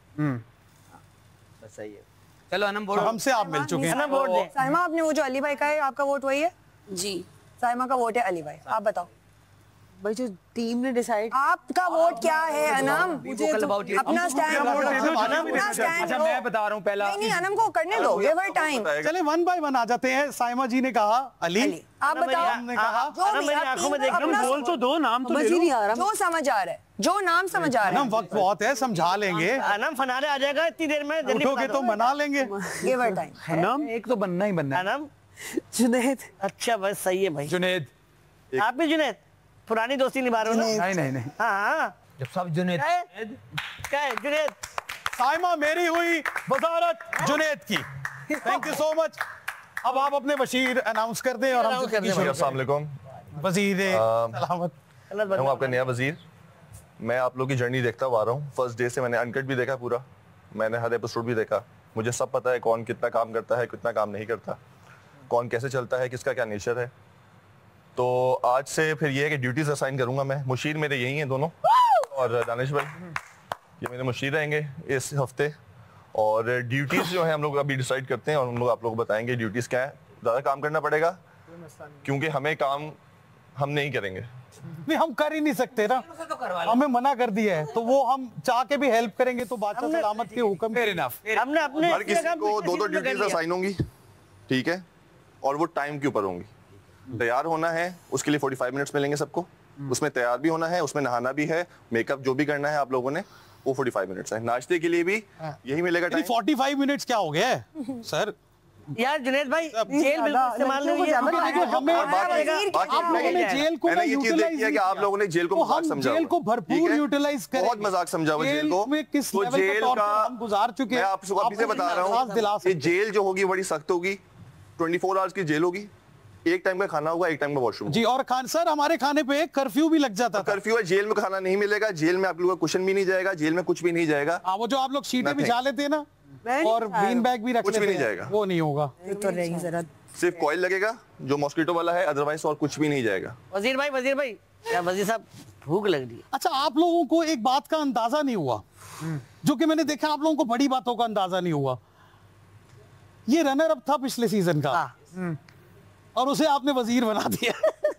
सही है। चलो अनम तो बोलो। हमसे आप मिल चुके हैं। ना वोट दे। साइमा, आपने वो जो अली भाई का है, आपका वोट वही है? जी, साइमा का वोट है अली भाई, आप बताओ। भाई जो टीम ने डिसाइड, आपका वोट क्या है अनम? मुझे अपना स्टैंड अपना स्टैंड अच्छा मैं बता रहा हूँ पहला। नहीं नहीं अनम को करने दो, गिव हर टाइम। चले वन बाय वन आ जाते हैं। साइमा जी ने कहा अली, आप बताओ। हमने कहा जो भी आंखों में देख तुम बोल तो दो, नाम तो ले लो। जो समझ आ रहा है, जो नाम समझ आ रहा है। अनम वक्त बहुत है, समझा लेंगे। अनम फनारे आ जाएगा इतनी देर में, उठोगे तो मना लेंगे। Give her time. अनम एक तो बनना ही बनना है। अनम जुनैद, अच्छा बस सही है भाई। जुनैद, आप भी जुनैद पुरानी दोस्ती निभा रहे हो ना? नहीं नहीं नहीं, हाँ हाँ जब सब जुनैद क्या है जुनैद? साइमा मेरी हुई वजारत जुनैद की। Thank you so much. अब आप अपने वजीर अनाउंस कर दें और हम अस्सलाम वालेकुम वजीर सलामत। मैं हूं आपका नया वजीर। मैं आप लोगों की जर्नी देखता हुआ आ रहा हूँ। फर्स्ट डे से मैंने अनकट भी देखा पूरा, मैंने हर एपिसोड भी देखा। मुझे सब पता है कौन कितना काम करता है, कितना काम नहीं करता, कौन कैसे चलता है, किसका क्या नेचर है। तो आज से फिर ये है कि ड्यूटीज असाइन करूंगा मैं। मुशीर मेरे यही हैं दोनों, और दानिश भाई ये मेरे मुशीर रहेंगे इस हफ्ते। और ड्यूटीज जो है हम लोग अभी डिसाइड करते हैं और हम लोग आप लोग को बताएंगे ड्यूटीज क्या है। ज़्यादा काम करना पड़ेगा क्योंकि हमें काम हम नहीं करेंगे। नहीं हम कर ही नहीं सकते ना, हमें मना कर दिया है। तो वो हम चाह के भी हेल्प करेंगे तो बादशाह सलामत के हुक्म। Fair enough. हमने अपने हर किसी को दो दो ड्यूटीज असाइन होंगी, ठीक है, और वो टाइम के ऊपर होंगी। तैयार होना है उसके लिए पैंतालीस मिनट्स मिलेंगे सबको, उसमें तैयार भी होना है, उसमें नहाना भी है, मेकअप जो भी करना है आप लोगों ने वो पैंतालीस मिनट्स है। नाश्ते के लिए भी यही मिलेगा टाइम। पैंतालीस मिनट्स क्या हो गया है सर? यार जुनैद भाई जेल बिल्कुल इस्तेमाल नहीं है। जेल को मैंने ये चीज देखी है कि आप लोगों ने जेल को मजाक समझा, जेल को भरपूर यूटिलाइज करें। बहुत मजाक समझा हुआ जेल को। में किस तो लेवल जेल का का हम गुजार चुके हैं। मैं आपको अभी से बता रहा हूँ कि जेल जो होगी बड़ी सख्त होगी। चौबीस आवर्स की जेल होगी, एक टाइम का खाना होगा, एक टाइम का वॉशरूम जी। और खान सर हमारे खाने पे कर्फ्यू भी लग जाता था। कर्फ्यू है, जेल में खाना नहीं मिलेगा, जेल में आप लोगों का क्वेश्चन भी नहीं जाएगा, जेल में कुछ भी नहीं जाएगा। हाँ वो जो आप लोग शीटें बिछा लेते हैं ना और बीन बैग भी रख कुछ भी नहीं जाएगा, वो नहीं होगा। तो रहेगी जरा, सिर्फ कॉइल लगेगा जो मॉस्किटो वाला है, अदरवाइज और कुछ भी नहीं जाएगा। वजीर भाई वजीर भाई या वजीर साहब भूख लग रही है। अच्छा आप लोगों को एक बात का अंदाजा नहीं हुआ, जो कि मैंने देखा आप लोगों को बड़ी बातों का अंदाजा नहीं हुआ। ये रनर अप था पिछले सीजन का और उसे आपने वजीर बना दिया।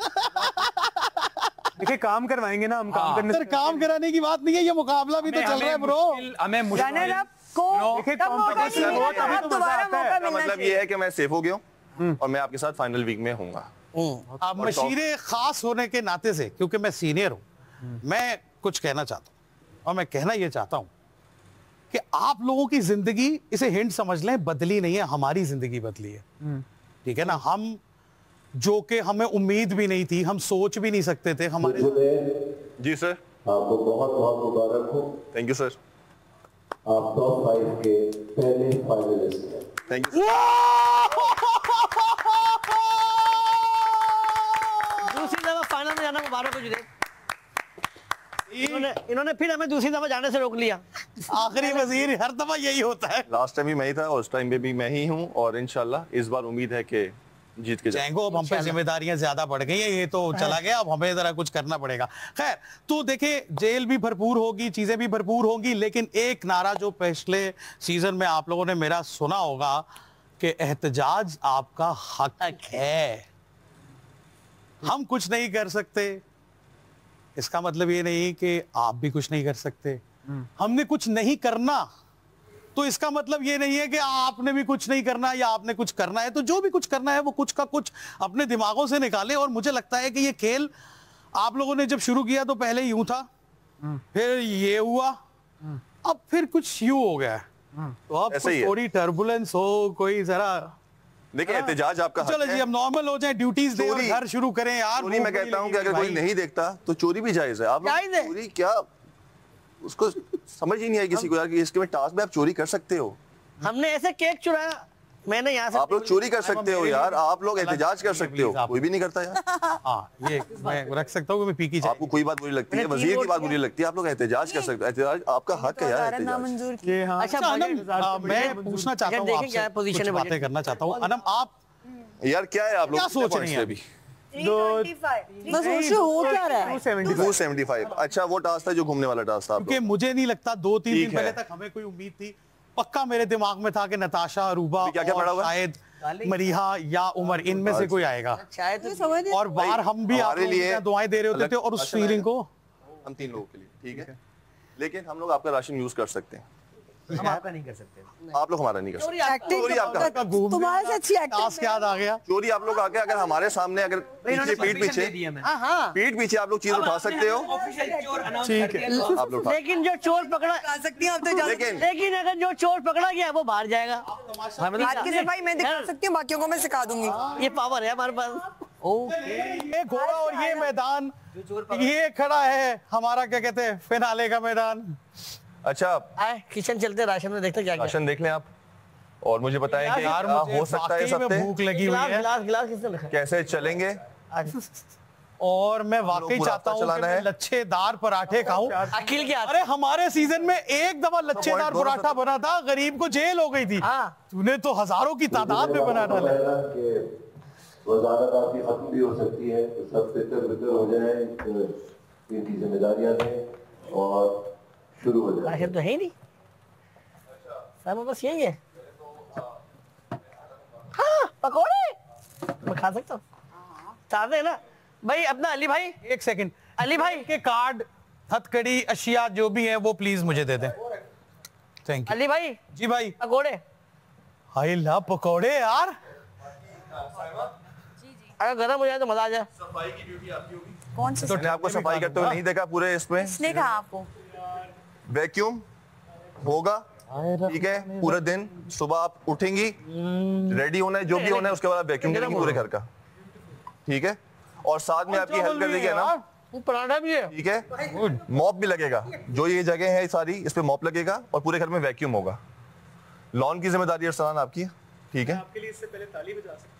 देखिए काम करवाएंगे ना हम, काम करने सर काम कराने की बात नहीं है, ये मुकाबला भी तो चल रहा है ब्रो। हमें रनर अप को कब मौका नहीं मिला, अब दोबारा मौका मिलना मतलब ये है कि मैं सेफ हो गया हूँ और मैं आपके साथ फाइनल वीक में होऊंगा। अब मशीरे खास होने के नाते से, क्योंकि मैं सीनियर हूँ, मैं कुछ कहना चाहता हूँ और मैं कहना ये चाहता हूँ कि आप लोगों की जिंदगी, इसे हिंट समझ लें, बदली नहीं है, हमारी जिंदगी बदली है। ठीक है ना? हम जो कि हमें उम्मीद भी नहीं थी, हम सोच भी नहीं सकते थे हमारे। जी सर, आपको बहुत बहुत मुबारक हो। Thank you sir. आप टॉप फाइव के पहले फाइनलिस्ट हैं। Thank you. दूसरी दफा फाइनल में जाना मुबारक हो जुनैद। इन्होंने इन्होंने फिर हमें दूसरी दफा जाने से रोक लिया। आखिरी वजीर हर दफा यही होता है। लास्ट टाइम भी मैं ही था और उस टाइम पे भी मैं ही हूँ और इंशाल्लाह इस बार उम्मीद है कि जीत के जाएंगे। अब हम पे जिम्मेदारियां ज्यादा बढ़ गई हैं, ये तो चला गया, अब हमें जरा कुछ करना पड़ेगा। खैर तो देखे, जेल भी भरपूर होगी, चीजें भी भरपूर होंगी, लेकिन एक नारा जो पिछले सीजन में आप लोगों ने मेरा सुना होगा कि एहतजाज आपका हक है। हम कुछ नहीं कर सकते, इसका मतलब ये नहीं कि आप भी कुछ नहीं कर सकते। हमने कुछ नहीं करना तो इसका मतलब ये नहीं है कि आपने भी कुछ नहीं करना या आपने कुछ करना है। तो जो भी कुछ करना है वो कुछ का कुछ अपने दिमागों से निकाले। और मुझे लगता है कि ये खेल आप लोगों ने जब शुरू किया तो पहले यूं था, फिर ये हुआ, अब फिर कुछ यूं हो गया। तो अब थोड़ी टर्बुलेंस हो, कोई जरा देखिए एहतजाज आपका चलो जी, अब नॉर्मल हो जाए, ड्यूटीज दे और घर शुरू करें यार। चोरी मैं कहता हूं कि अगर कोई नहीं देखता तो चोरी भी जायज है। आप चोरी क्या, उसको समझ ही नहीं आई किसी को यार कि इसके में टास्क में आप चोरी कर सकते हो। हमने ऐसे केक चुराया, मैंने यहाँ से। आप लोग चोरी कर सकते हो यार, आप लोग एहतजाज कर सकते हो, कोई भी नहीं करता यार। हाँ ये मैं रख सकता हूँ, मैं पी की जाए। आपको कोई बात बुरी लगती है, वजीर की बात बुरी लगती है, आप लोग एहतजाज कर सकते हो। एहतजाज आपका हक है यार। अच्छा अनम, मैं पूछना चाहता हूँ आपसे, कुछ बातें करना चाहता हूँ। अनम आप यार क्या है, आप लोग क्या सोच रहे हैं अभी? बस हो क्या रहा है? दो सौ पचहत्तर। अच्छा वो टास्क था जो घूमने वाला टास्क था। क्योंकि मुझे नहीं लगता दो तीन दिन पहले तक हमें कोई उम्मीद थी, पक्का मेरे दिमाग में था कि नताशा, अरूबा क्या क्या पड़ा हुआ? शायद मरीहा या उमर, इनमें से कोई आएगा। और बाहर हम भी हमारे लिए दुआएं दे रहे होते थे और उस फीलिंग को हम तीन लोगों के लिए, ठीक है, लेकिन हम लोग आपका राशन यूज कर सकते हैं, हम आपका नहीं कर सकते, आप लोग हमारा नहीं कर सकते। एक्टिंग चोरी आपका, तुम्हारे से अच्छी एक्टिंग याद आ गया। चोरी आप लोग आके अगर हमारे सामने अगर पीछे पीठ पीछे पीठ पीछे आप लोग चीज उठा सकते हो, ठीक है, आप लोग उठा। लेकिन जो चोर पकड़ा आ सकती हूँ, अब तो जा लेकिन लेकिन अगर जो चोर पकड़ा गया वो बाहर जाएगा। हाथ की सफाई मैं दिखा सकती हूँ, बाकियों को मैं सिखा दूंगी। ये पावर है हमारे पास। ये घोड़ा और ये मैदान, ये खड़ा है हमारा क्या कहते हैं फिनाले का मैदान। अच्छा, आए किचन चलते, राशन में देखते क्या क्या। राशन देख लें आप और मुझे बताएं कि यार क्या मुझे हो सकता है इस वाकई में हफ्ते, भूख लगी हुई गिलास है गिलास गिलास किसने रखा? कैसे चलेंगे, और मैं वाकई लोग चाहता हूँ कि चलाना मैं है। लच्छेदार पराठे खाऊं। अखिल के हाथ। अरे हमारे सीजन में एक दफा लच्छेदार दोनों पराठा बना था, गरीब को जेल हो गई थी। हाँ। तूने तो हजारों की तादाद में बना डाला। वजारत आपकी खत्म भी हो सकती है, तो सब फिक्र फिक्र हो जाए, इनकी जिम्मेदारियां दें और शुरू हो जाए। राशन तो है ही नहीं, सामा बस यही है। हाँ पकोड़े मैं खा सकता हूँ, चाहते हैं ना भाई। अपना अली भाई, एक सेकंड, अली भाई के कार्ड, हथकड़ी, अशिया जो भी है वो प्लीज मुझे दे दें। Thank you. अली भाई जी भाई। पकोड़े, हाय ला पकोड़े यार, अगर गर्म हो जाए तो मजा आ जाए। सफाई की ड्यूटी आपकी होगी। कौन सी? तो मैंने आपको सफाई करते हुए नहीं देखा पूरे इसमें। किसने कहा आपको? वैक्यूम होगा, ठीक है, पूरे दिन सुबह आप उठेंगी, रेडी होना है, जो भी होना है, उसके बाद आप वैक्यूम करेंगी पूरे घर का, ठीक है, और साथ में आपकी हेल्प कर देगी है ना, वो पराठा भी है, ठीक है, मॉप भी लगेगा, जो ये जगह है सारी इस पे मॉप लगेगा और पूरे घर में वैक्यूम होगा। लॉन की जिम्मेदारी अरसलान आपकी है, ठीक है। आपके लिए इससे पहले ताली बजा सकते।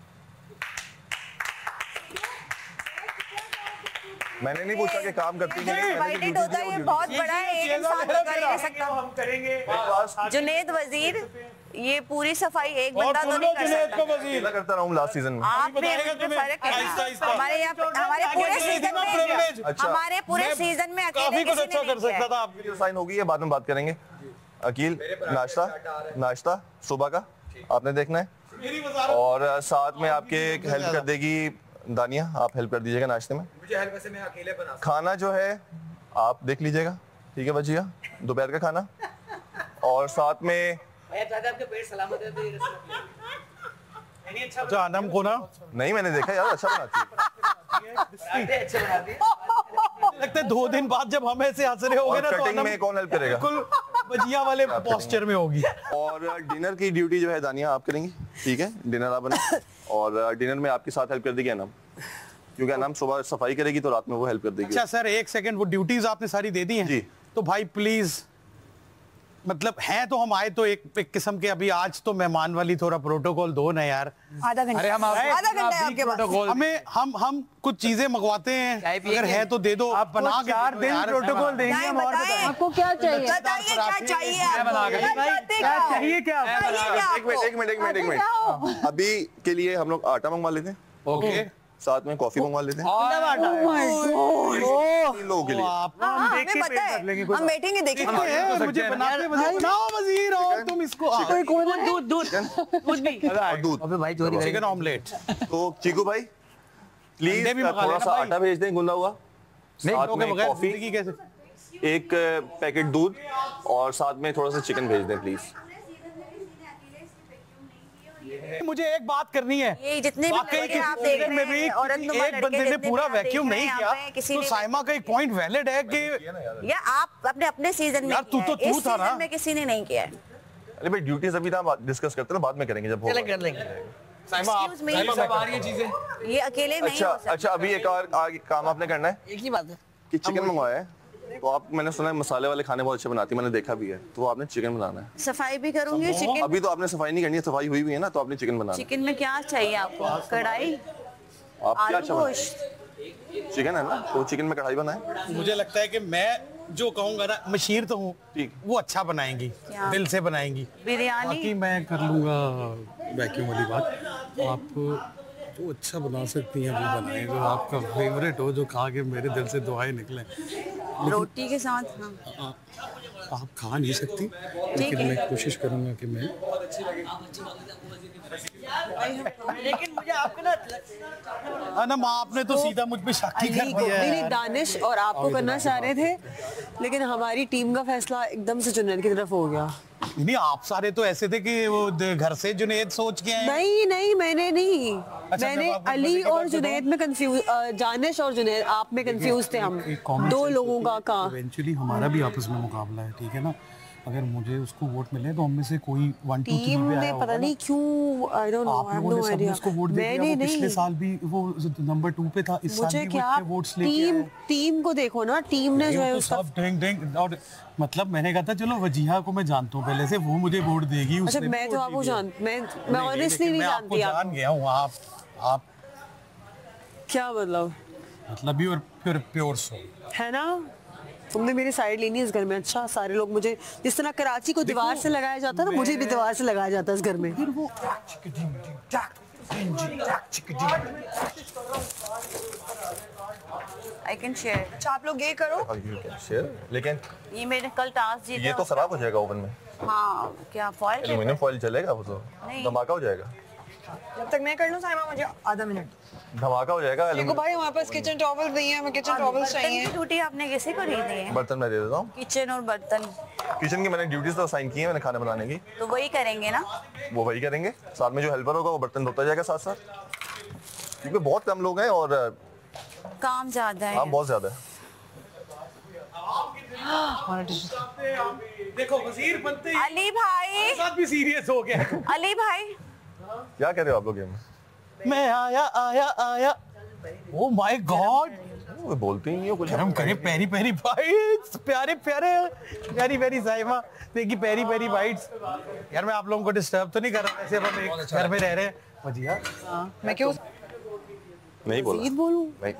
मैंने नहीं पूछा कि काम करती है नहीं, डिवाइडेड होता है, ये बहुत बड़ा है, एक इंसान तो कर ही नहीं सकता। हम करेंगे। जुनेद वजीर, ये पूरी सफाई एक बंदा तो नहीं कर सकता। मैं करता रहा हूँ लास्ट सीजन में। आपने फर्क है हमारे यहाँ, हमारे पूरे सीजन में, अच्छा, हमारे पूरे सीजन में अकेले किसी ने नहीं किया है। आपकी साइन होगी है, बाद में बात करेंगे। अकील, नाश्ता नाश्ता सुबह का आपने देखना है, और साथ में आपके हेल्प कर देगी दानिया, आप हेल्प कर दीजिएगा नाश्ते में। मुझे हेल्प से मैं अकेले बना, खाना खाना जो है आप देख लीजिएगा, ठीक है बचिया, दोपहर का खाना, और साथ में आपके पेट सलामत है तो ये अच्छा अनम को ना नहीं मैंने देखा यार, अच्छा बनाती है, अच्छे बनाते हैं। लगता है दो दिन बाद जब हम ऐसे हंस रहे होंगे और ना तो कटिंग अनम में कौन हेल्प करेगा? बिल्कुल बजिया वाले पोस्चर में होगी। और डिनर की ड्यूटी जो है दानिया आप करेंगी, ठीक है, डिनर आप बना, और डिनर में आपके साथ हेल्प कर देगी अनम, क्योंकि अनम सुबह सफाई करेगी तो रात में वो हेल्प कर देगी। अच्छा सर एक सेकंड, वो ड्यूटीज आपने सारी दे दी हैं? जी। तो भाई प्लीज, मतलब है तो हम आए तो एक, एक किस्म के, अभी आज तो मेहमान वाली थोड़ा प्रोटोकॉल दो ना यार। आधा घंटा, अरे हम आधा घंटा है आपके पास। हमें हम हम कुछ चीजें मंगवाते हैं, अगर है तो दे दो, आप बना के चार दिन प्रोटोकॉल देंगे नहीं, हम, और बताएं। आपको क्या चाहिए? बताइए क्या चाहिए आपको? क्या चाहिए क्या? एक मिनट एक मिनट एक मिनट एक मिनट अभी के लिए हम लोग आटा मंगवा लेते हैं, ओके, साथ में कॉफी मंगवा लेते हैं तीन लोगों के लिए। हाँ, हमें पता है, हम बैठेंगे देखेंगे। मुझे बनाते बनाओ वजीर, और तुम इसको दूध दूध दूध भी और दूध, अबे भाई चोरी चिकन ऑमलेट। तो चीकू भाई प्लीज अंडे भी मंगा थोड़ा लेना सा भाई। आटा भेज दें गुंदा हुआ, साथ में बगैर कॉफी, जिंदगी कैसे? एक पैकेट दूध, और साथ में थोड़ा सा चिकन भेज दें प्लीज। मुझे एक बात करनी है, ये जितने भी वाकई लड़के किसी आप देख सीजन रहे में भी हैं, औरत नुमा एक लड़के बंदे ने जितने पूरा भी आप वैक्यूम देख रहे नहीं हैं किया, यहाँ पे, किसी तो ने- साइमा का एक पॉइंट वैलिड है कि या आप अपने अपने सीजन में यार, तू किया तो है, तू इस था ना। सीजन में किसी ने नहीं किया है। अरे भाई ड्यूटीज अभी ना डिस्कस करते हैं ना, बाद में करेंगे जब चले होगा। कर लेंगे। Excuse me, सब आ रही है चीजें। ये अकेले नहीं अच्छा हो सकता। अच्छा अभी एक और आगे काम आपने करना है एक ही बात है कि चिकन मंगवाया है, तो आप, मैंने सुना है मसाले वाले खाने बहुत अच्छे बनाती है, मैंने देखा भी है, तो आपने चिकन बनाना है। सफाई भी करूंगी, चिकन अभी तो आपने सफाई नहीं करनी है, सफाई हुई भी है ना, तो आपने चिकन बनाना है। चिकन में क्या चाहिए आपको? कढ़ाई, आप क्या आलू अच्छा गोश्त, बनाए? चिकन है ना, तो चिकन में कढ़ाई बनाए। मुझे लगता है कि मैं जो कहूंगा ना, मशीर तो हूँ, ठीक। वो अच्छा बनाएंगी, क्या? दिल से बनाएंगी। बिरयानी, बाकी मैं कर लूँगा वैक्यूम वाली बात। आप जो अच्छा बना सकती हैं वो बनाएं, जो आपका फेवरेट हो, जो खा के मेरे दिल से दुआएं निकलें। रोटी के साथ। हाँ। आ, आप खा नहीं सकती, लेकिन मैं कोशिश करूँगा कि मैं लेकिन मुझे आपके ना ना माँ आपने तो सीधा मुझ पे शक ही कर अली को दिया नहीं है नहीं, दानिश और आपको करना चाह रहे थे, लेकिन हमारी टीम का फैसला एकदम से जुनैद की तरफ हो गया। नहीं आप सारे तो ऐसे थे कि वो द- घर से जुनैद सोच के आए। नहीं नहीं मैंने नहीं, अच्छा, मैंने जब आपको अली मजे की और बात जुनैद में कंफ्यूज, दानिश और जुनैद आप में कंफ्यूज थे हम, दो लोगों का का इवेंचुअली हमारा भी आपस में मुकाबला है, ठीक है ना। अगर मुझे उसको वोट मिले तो हम में से कोई वन टू थ्री टीम पे ने आया पता होगा नहीं ना। क्यों, आई डोंट नो, आप आई हैव लोगों ने नो सबने आइडिया। उसको वोट दे दिया, मैंने वो पिछले नहीं, साल भी वो नंबर टू पे था, इस साल मुझे भी क्या, वो वोट्स लेके टीम आया। टीम को देखो ना, टीम ने जो है तो उसका, सब ड्रिंक ड्रिंक और मतलब मैंने कहा था चलो वजीहा को मैं जानता हूँ पहले से, वो मुझे वोट देगी। अच्छा उसने भी मैं तो वोट आपको दिया। जान मैं मैं नहीं, ऑनेस्टली लेकिन नहीं मैं आपको जानती जान आपको। गया हूँ। आप आप क्या मतलब मतलब भी और फिर प्योर सो है ना, तुमने मेरी साइड लेनी है इस घर में। अच्छा सारे लोग मुझे, जिस तरह कराची को दीवार से लगाया जाता है ना, मुझे भी दीवार से लगाया जाता है इस घर में। फिर वो आई कैन शेयर। अच्छा आप लोग ये करो, शेयर, लेकिन ये मैंने कल टास्क जीता। ये तो खराब हो जाएगा ओवन में। हाँ क्या फॉइल पे? एल्यूमिनियम फॉइल चलेगा वो तो नहीं। धमाका हो जाएगा। जब तक मैं कर लूँ साइमा, मुझे आधा मिनट। धमाका हो जाएगा। देखो एल्यूमिनियम भाई हमारे पास किचन टॉवल नहीं है, हमें किचन टॉवल्स बर्तन चाहिए। की ड्यूटी आपने किसी को नहीं दी है? बर्तन मैं दे देता हूँ। किचन और बर्तन किचन की मैंने ड्यूटीज तो असाइन की है मैंने खाने बनाने की, तो वही करेंगे ना। वो वही करेंगे। साथ में जो हेल्पर होगा वो बर्तन धोता जाएगा साथ साथ, क्योंकि बहुत कम लोग हैं और काम ज्यादा है। काम बहुत ज्यादा है। देखो वजीर बनते ही अली भाई, साथ भी सीरियस हो गया। अली भाई क्या कह रहे हो आप लोग गेम में? मैं आया आया आया, ओ माय गॉड, वो बोलते ही नहीं हो कुछ। हम करें पेरी पेरी बाइट्स, प्यारे प्यारे प्यारी प्यारी साइमा देखी पेरी पेरी बाइट्स। यार मैं आप लोगों को डिस्टर्ब तो नहीं कर रहा, ऐसे हम एक घर में रह रहे हैं। वजिया मैं क्यों नहीं बोला, ईद बोलूं? नहीं।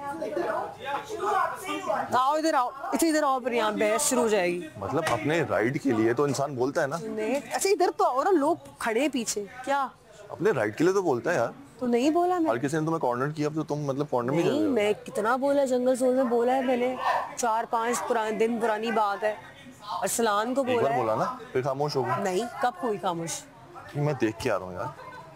आओ इधर आओ, इधर इधर आओ, पर यहाँ बहस शुरू हो जाएगी। मतलब अपने राइट के लिए तो इंसान बोलता है ना। नहीं, अच्छा इधर तो आओ ना, लोग खड़े हैं पीछे क्या? अपने राइट के लिए तो बोलता है यार। तो नहीं बोला मैं? हर किसी ने तुम्हें कॉर्नर किया तो तुम मतलब कॉर्नर में जा रहे नहीं, हो। मैं कितना बोला, जंगल सोल में बोला है मैंने, चार पांच पुराने दिन पुरानी बात है। अरसलान को एक बोला बार है। बोला ना, फिर खामोश हो गई। नहीं, कब हुई खामोश? मैं देख के आ रहा हूँ यार,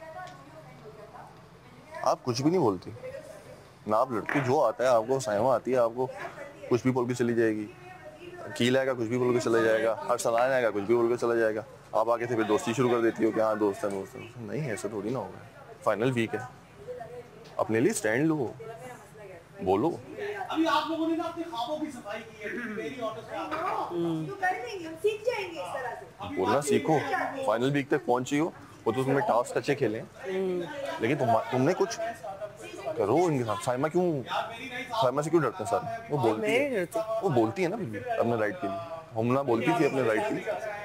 आप कुछ भी नहीं बोलती ना। आप लड़की जो आता है आपको, साइमा आती है आपको कुछ भी बोल के चली जाएगी, कील आएगा कुछ भी बोल के चला जाएगा, अरसलान आएगा कुछ भी बोल के चला जाएगा। आप आके थे फिर दोस्ती शुरू कर देती हो कि हाँ दोस्त है दोस्त है। नहीं ऐसा थोड़ी ना होगा। फाइनल वीक है, अपने लिए स्टैंड लो, बोलो। अभी आप लोगों ने ना अपने ख्वाबों की सफाई की है, वेरी ऑनेस्ट तो कर देंगे, हम सीख जाएंगे इस तरह से। बोलना सीखो, फाइनल वीक तक पहुंची हो। वो तो तुमने टास्क अच्छे खेले हैं, लेकिन तुम तुमने कुछ करो इनके साथ। साइमा क्यों, साइमा से क्यों डरते हैं सर? वो बोलती है, वो बोलती है ना फिर भी अपने राइट के लिए। हम ना बोलती थी अपने राइट के लिए।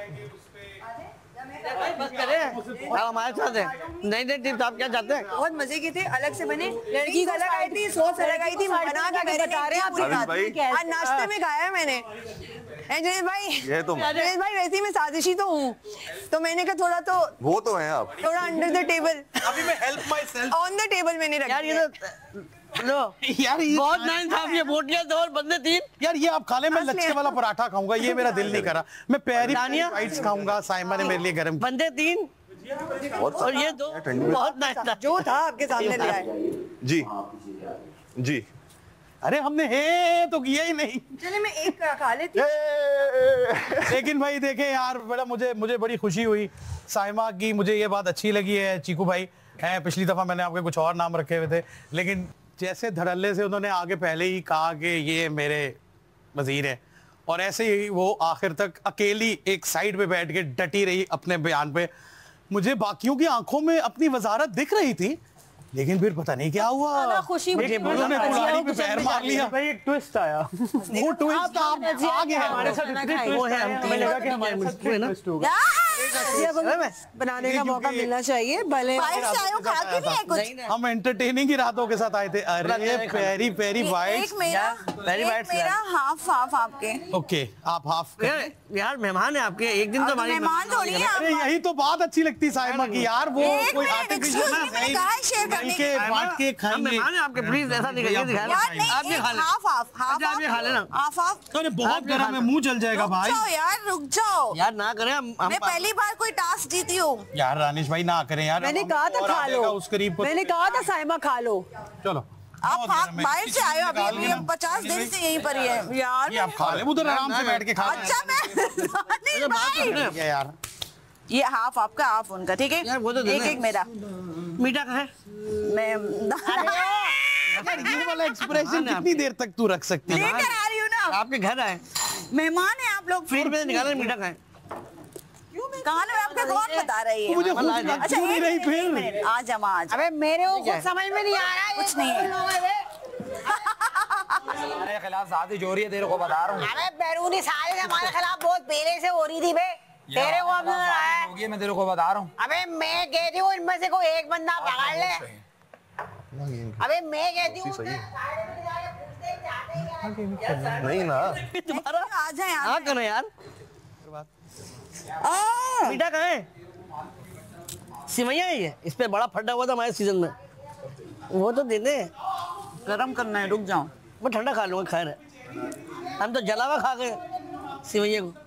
बस करें, आप हमारे साथ हैं। नहीं नहीं टीम, आप क्या चाहते हैं? बहुत मजे की थे, अलग से बने, लड़की का अलग आई थी, सोच अलग आई थी, बना के मेरे बता रहे हैं आपके अरविंद भाई। आज नाश्ते में खाया है मैंने। जुनैद भाई, ये तो जुनैद भाई वैसे ही मैं साजिशी तो हूँ, तो मैंने कहा थोड़ा तो वो तो है आप। थोड़ा अंडर द टेबल, अभी मैं help myself on the table मैंने रख यार दिया। ये तो लो यार ये बहुत नाइंसाफ, ये बोटियां दो और बंदे तीन। यार ये आप खा ले, मैं लच्छे वाला पराठा खाऊंगा, ये मेरा दिल नहीं करा। मैं पेरी दानिया? बाइट्स खाऊंगा, साइमा ने मेरे लिए गरम। बंदे तीन और ये दो, बहुत नाइंसाफ। जो था आपके सामने ले आए। जी जी, अरे हमने हे तो किया ही नहीं। चले मैं एक खा लेती। लेकिन भाई देखें यार, बड़ा मुझे मुझे बड़ी खुशी हुई साइमा की, मुझे ये बात अच्छी लगी है। चीकू भाई हैं, पिछली दफा मैंने आपके कुछ और नाम रखे हुए थे, लेकिन जैसे धड़ल्ले से उन्होंने आगे पहले ही कहा कि ये मेरे वजीर है, और ऐसे ही वो आखिर तक अकेली एक साइड पे बैठ के डटी रही अपने बयान पे। मुझे बाकियों की आंखों में अपनी वजारत दिख रही थी, लेकिन फिर पता नहीं क्या हुआ, खुशी मुझे उन्होंने कुल्हाड़ी पे पैर मार लिया। भाई एक ट्विस्ट आया। वो ट्विस्ट आप आ गया हमारे साथ, इतने वो ट्विस्ट है, आए, हम हमें लगा कि हमारे साथ है ना? ट्विस्ट होगा। बनाने का मौका मिलना चाहिए, भले फाइव स्टार वो खा के नहीं है कुछ। हम एंटरटेनिंग की रातों के साथ आए थे। अरे पेरी पेरी बाइट्स। एक मेरा, पहली एक बाइट्स मेरा हाफ हाफ आपके। ओके आप हाफ यार, यार मेहमान है आपके, एक दिन तो हमारी मेहमान थोड़ी है अरे आप। यही तो बात अच्छी लगती साइमा की यार, वो एक कोई मिनट, आर्टिफिशियल excuse me, मैंने कहा है share करने के की। बांट के हम खाएंगे। मेहमान है आपके, प्लीज ऐसा नहीं करिए, दिखा यार नहीं, आप ये एक खा लें। हाफ हाफ हाफ अच्छा, आप ये खा लेना। Half half. अरे बहुत गर्म है, मुंह जल जाएगा रुक भाई। जाओ यार, रुक जाओ। यार ना करें, हम हम मैं पहली बार कोई टास्क जीती हूँ। यार रानिश भाई ना करें यार, मैंने कहा था खा लो, उस करीब को मैंने कहा था साइमा खा लो। चलो आप भाग बाहर से आए हो अभी, अभी हम पचास दिन से यहीं पर ही है यार। ये आप खा ले उधर आराम से बैठ के खा। अच्छा मैं भाई यार ये हाफ आपका हाफ उनका, ठीक है यार वो तो एक एक मेरा मीठा का है। मैं यार ये वाला एक्सप्रेशन कितनी देर तक तू रख सकती है? लेकर आ रही हूँ ना, आपके घर आए, मेहमान है आप लोग। फ्रिज में निकाला मीठा खाए। कहाँ है आपका, कौन बता रही है? मुझे खुद अच्छा क्यों नहीं एक रही मिनट, फिर? एक मिनट, आज हम आज अबे मेरे को कुछ समझ में नहीं आ रहा है, कुछ नहीं है। मेरे खिलाफ शादी हो रही है, तेरे को बता रहा हूँ। अबे बैरूनी साजिश हमारे खिलाफ बहुत पहले से हो रही थी बे, तेरे को अब नजर आया है। होगी, मैं तेरे को बता रहा हूँ। अबे मैं कहती हूँ इनमें से कोई एक बंदा पकड़ ले। अबे मैं कहती हूँ नहीं ना तुम्हारा आ जाए यार। हाँ करो यार, मीठा कहाँ है? सिवैया है ये, इस पे बड़ा फटा हुआ था हमारे सीजन में, वो तो दे दे। गरम करना है, रुक जाओ। मैं ठंडा खा लूंगा, खैर हम तो जलावा खा गए सिवैया को।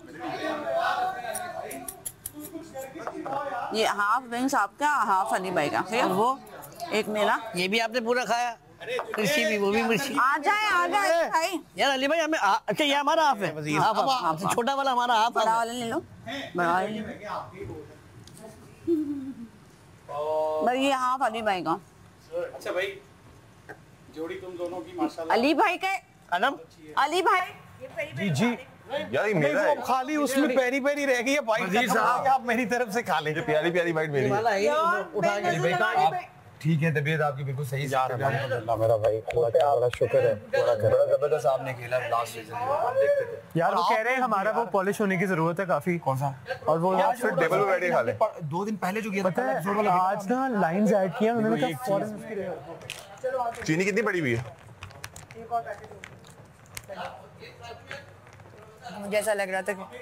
ये हाफ विंग्स आपका, हाफ अली भाई का, फिर वो एक मेरा। ये भी आपने पूरा खाया, मिर्ची भी, वो भी मिर्ची। आ जाए आ जाए भाई। यार अली भाई हमें आ, अच्छा ये हमारा हाफ है, हाफ हाफ, हाफ छोटा वाला हमारा हाफ। बड़ा वाला ले लो, बड़ा वाला ले लो। भाई ये हाफ अली भाई का। अच्छा भाई जोड़ी तुम दोनों की माशाल्लाह। अली भाई के कदम अली भाई जी जी यार ये मेरा है। खाली उसमें पेरी पेरी रह गई है भाई, आप मेरी तरफ से खा ले। प्यारी प्यारी बाइट मेरी उठा के ठीक है, तबीयत आपकी बिल्कुल सही जा रही है। अल्लाह मेरा भाई, अल्लाह का बड़ा शुक्र है। बड़ा जबरदस्त आपने खेला लास्ट सीजन में, हम देखते थे। यार वो कह रहे हैं हमारा वो पॉलिश होने की जरूरत है काफी। कौन सा? और वो फिर टेबल पे बैठ के खा ले। दो दिन पहले जो किया पता है आज ना लाइंस ऐड किया उन्होंने, कहा फौरन चीनी कितनी पड़ी हुई है? मुझे ऐसा लग रहा था कि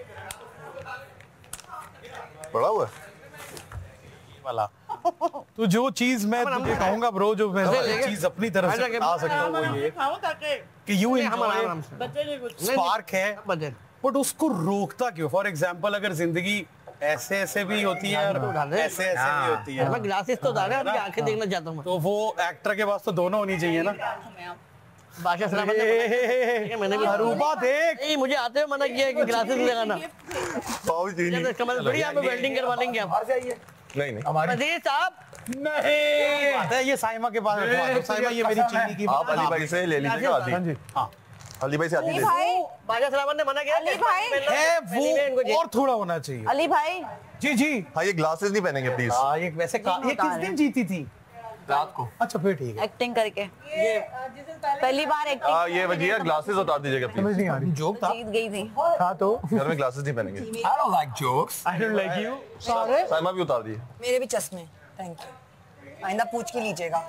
पड़ा हुआ है वाला। तो जो चीज मैं तुझे कहूंगा ब्रो, जो मैं चीज अपनी तरफ से आ सकता हूँ वो ये कि यू एंजॉय स्पार्क है, बट उसको रोकता क्यों? फॉर एग्जांपल अगर जिंदगी ऐसे ऐसे भी होती है और ऐसे ऐसे भी होती है, मैं ग्लासेस तो डाले, आपकी आंखें देखना चाहता हूँ। तो वो एक्टर के पास तो दोनों होनी चाहिए ना। बादशाह सलामत ने मैंने भी अरूबा देख, नहीं मुझे आते हुए मना किया है कि ग्लासेस लगाना। पाव चीनी इसका मतलब थोड़ी आप वेल्डिंग करवा लेंगे आप। नहीं नहीं वजीर साहब नहीं बात है, ये साइमा के पास रखवा दो। साइमा ये मेरी चीनी की आप अली भाई से ले लीजिएगा आधी। हाँ जी हाँ अली भाई से आधी ले भाई बादशाह सलामत ने मना किया अली भाई है वो, और थोड़ा होना चाहिए। अली भाई जी जी हाँ ये ग्लासेस नहीं पहनेंगे प्लीज। हाँ ये वैसे का, ये किस दिन जीती थी? रात को। अच्छा फिर ठीक है। एक्टिंग करके ये पहली बार एक्टिंग हाँ ये वजिया ग्लासेस उतार दीजिएगा समझ प्लीज। नहीं आ रही। जोक था जीत गई थी। था तो घर में ग्लासेस नहीं पहनेंगे। I don't like jokes. I don't like you. Saima भी उतार दिए। मेरे भी चश्मे, थैंक यू। आइंदा पूछ के लीजिएगा।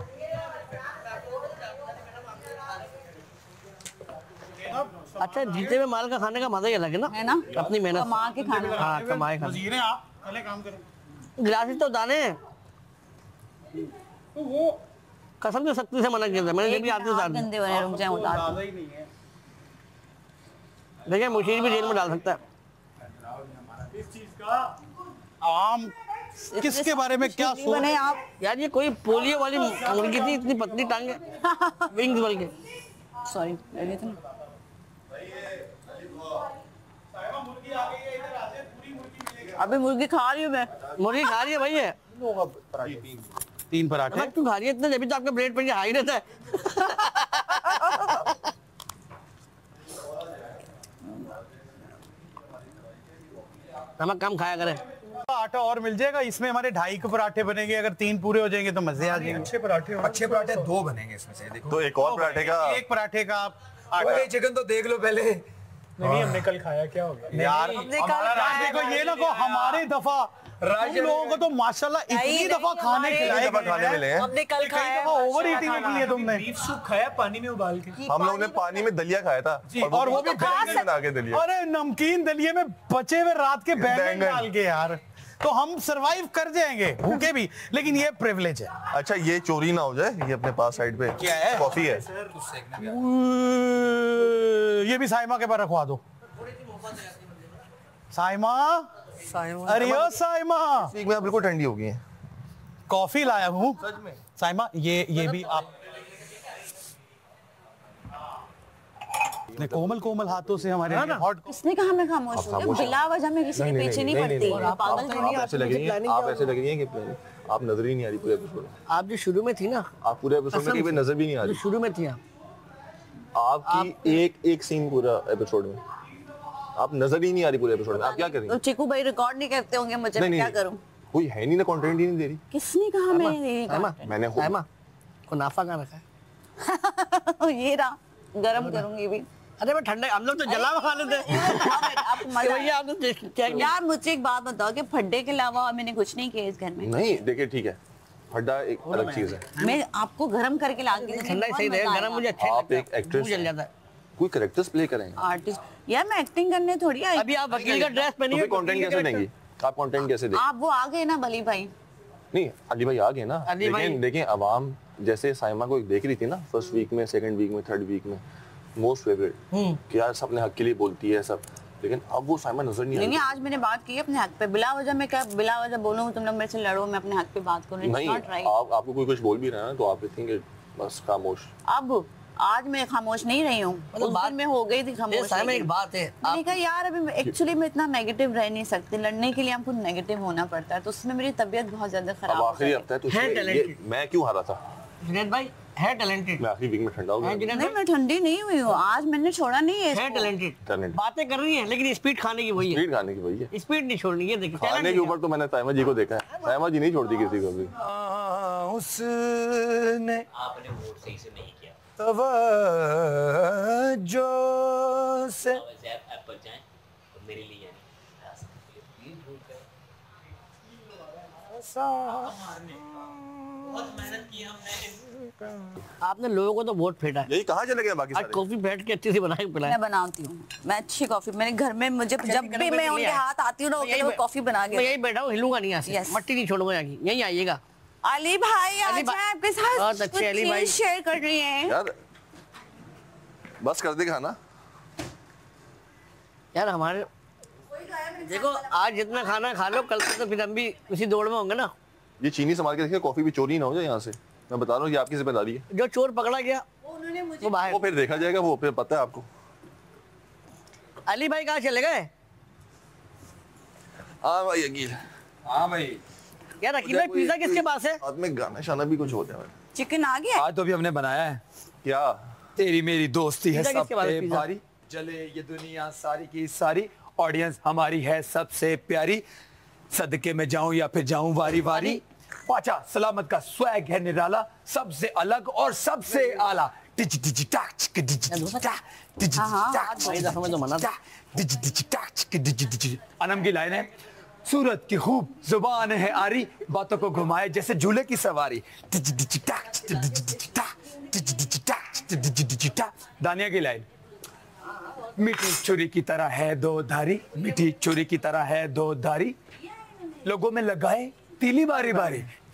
अच्छा जीते हुए माल का खाने का मजा ही अलग है ना, है ना? अपनी मेहनत कमा के खाना। हाँ कमाए खाने। वजीर हैं आप, पहले काम करें। ग्लासेस तो दाने हैं, तो वो कसम से सख्ती से मना किया था मैंने, भी आते उतार दिया। गंदे बने, रुक जाए उतार दो। ज्यादा ही नहीं है। देखिए मुशीर भी जेल में डाल सकता है। इस चीज का आम किसके बारे में क्या सोच? बने आप यार ये कोई पोलियो वाली मुर्गी थी, इतनी पतली टांगे, विंग्स बल के। सॉरी अभी मुर्गी खा रही हूँ मैं। मुर्गी खा रही है भाई है। तीन पराठे क्यों खा रही है इतने, जब भी तो आपका ब्रेड पर ये हाई रहता है। नमक कम खाया करे। आटा और मिल जाएगा इसमें, हमारे ढाई के पराठे बनेंगे। अगर तीन पूरे हो जाएंगे तो मजे आ जाएंगे। अच्छे पराठे अच्छे पराठे दो बनेंगे इसमें से, देखो। तो एक और पराठे का एक पराठे का आप अरे चिकन तो देख लो पहले। नहीं हमने कल खाया, क्या हो गया यार? देखो ये ना को हमारे दफा तुम लोगों को तो माशाल्लाह इतनी दफा खाने खिलाए दफा खाने मिले हैं। हमने कल खाया, ओवर ईटिंग की है तुमने। बीफ सूप खाया पानी में उबाल के। हम लोगों ने पानी में दलिया खाया था और वो भी बैंगन बना के दलिया। अरे नमकीन दलिये में बचे हुए रात के बैंगन बैंगन। डाल के यार, तो हम सरवाइव कर जाएंगे भूखे भी, लेकिन ये प्रिविलेज है। अच्छा ये चोरी ना हो जाए, ये अपने पास साइड पे क्या है? कॉफी है। ये भी साइमा के पास रखवा दो। साइमा अरे ओ साइमा, वीक में आप बिल्कुल ठंडी हो गई हैं। कॉफी लाया हूँ साइमा, ये ये भी आप ने कोमल कोमल हाथों से हमारे लिए हॉट। किसने कहा मैं खामोश हूँ? बिला वजह मैं किसी के पीछे नहीं पड़ती। पागल तो नहीं, आप ऐसे लग रही हैं, आप ऐसे लग रही हैं कि आप नजर ही नहीं आ रही पूरे एपिसोड में। आप जो शुरू में थी ना, आप पूरे एपिसोड में कहीं नजर भी नहीं आ रही। शुरू में थी आप, आपकी एक एक सीन पूरा एपिसोड में आप नजर ही नहीं आ रही पूरे एपिसोड में। आप क्या कर रही हैं? तो चिकू भाई रिकॉर्ड नहीं करते होंगे मुझे, मैं क्या करूं? कोई है नहीं ना, कंटेंट ही नहीं दे रही। किसने कहा मैं नहीं दे रही? मैंने साइमा को नाफा कहाँ रखा है? ये रहा, गरम करूंगी भी। अरे मैं ठंडा, हम लोग तो जला हुआ खा लेते हैं। यार मुझे एक बात बताओ कि फड्डे के अलावा और मैंने कुछ नहीं किया इस घर में। नहीं देखिए ठीक है, फड्डा एक अलग चीज है। मैं आपको गरम करके ला के ठंडा ही सही रहेगा, गरम मुझे अच्छा आप एक एक्ट्रेस जल जाता है। कोई कैरेक्टर्स प्ले करेंगे। आर्टिस्ट यार, मैं एक्टिंग करने थोड़ी आई। अभी आप वकील का ड्रेस पहनी है, कंटेंट कैसे देंगी आप? कंटेंट कैसे देंगे आप? वो आ गए ना बली भाई। नहीं अली भाई आ गए ना, लेकिन देखें अवाम जैसे साइमा को देख रही थी ना फर्स्ट वीक में, सेकंड वीक में, थर्ड वीक में, मोस्ट फेवरेट कि यार सब अपने हक के लिए बोलती है सब, लेकिन अब वो साइमा नजर नहीं आ रही। नहीं आज मैंने बात की अपने हक पे, बिला वजह मैं क्या बिला वजह बोलूं? तुम लोग मेरे से लड़ो, मैं अपने हक पे बात करूं। नहीं आप आपको कोई कुछ बोल भी रहा है ना तो आप कहते हैं कि बस खामोश। अब आज मैं खामोश नहीं रही हूँ, मतलब बात में हो गई थी खामोश। साइमा एक बात है, मैंने कहा यार अभी एक्चुअली मैं इतना नेगेटिव रह नहीं सकती, लड़ने के लिए हमको नेगेटिव होना पड़ता है, तो उसमें मेरी तबीयत बहुत ज्यादा खराब अब आखिरी हफ्ता है तो ये मैं क्यों हारा था? जुनैद भाई है टैलेंटेड। मैं आखिरी वीक में ठंडा हो गया। नहीं मैं ठंडी नहीं हुई हूँ, आज मैंने छोड़ा नहीं है। है टैलेंटेड, बातें कर रही है लेकिन स्पीड खाने की वही है। स्पीड खाने की वही है, स्पीड नहीं छोड़नी है। देखिए खाने के ऊपर तो मैंने साइमा जी को देखा है, साइमा जी नहीं छोड़ती किसी को भी। उसने आपने वोट सही से नहीं किया, तवज्जो से ऐप पर जाएं तो मेरे लिए यानी बहुत मेहनत की हमने। आपने लोगों को तो वोट फेंटा है। यही कहाँ चले गए बाकी सारे? आज कॉफी बैठ के अच्छी सी बना के पिलाएं। मैं बनाती हूँ, मैं अच्छी कॉफी, मेरे घर में मुझे जब भी मैं उनके हाथ आती हूँ ना वो कॉफी बना के। मैं यही बैठा हूँ, हिलूंगा नहीं यहाँ से, मट्टी नहीं छोड़ूंगा यहाँ की, यहीं आइएगा। अली भाई आ जाए आपके साथ, बहुत अच्छे अली भाई शेयर कर रही हैं यार, बस कर दे खाना यार। हमारे देखो आज जितना खाना खा लो, कल तो फिर हम भी उसी दौड़ में होंगे ना। ये चीनी संभाल के देखिए, कॉफी भी चोरी ना हो जाए यहाँ से, मैं बता रहा हूँ ये आपकी जिम्मेदारी है। जो चोर पकड़ा गया उन्होंने मुझे वो बाहर, वो फिर देखा जाएगा, वो फिर पता है आपको। अली भाई कहाँ चले गए? हाँ भाई अकील, हाँ भाई यार अकील भाई पिज्जा किसके पास है? साथ में गाना शाना भी कुछ होता है। चिकन आ गया आज तो भी हमने बनाया है। क्या तेरी मेरी दोस्ती है पिज्जा किसके पास है? सबसे पिज्जा? भारी, जले ये दुनिया सारी की सारी, ऑडियंस हमारी है सबसे प्यारी, सदके में जाऊं या फिर जाऊं वारी वारी, पाचा सलामत का स्वैग है निराला, सबसे अलग और सबसे आला। डिज डिज टाक चिक डिज डिज टाक डिज डिज टाक भाई दफा में तो मना था। डिज डिज टाक चिक डिज डिज। अनम की लाइन है, सूरत की खूब जुबान है आरी, बातों को घुमाए जैसे झूले की सवारी। डिज डिज टाक डिज डिज टाक डिज डिज टाक डिज डिज टाक। दानिया की लाइन, मीठी छुरी की तरह है दो धारी, मीठी छुरी की तरह है दो धारी, लोगों में लगाए तीली बारी बारी।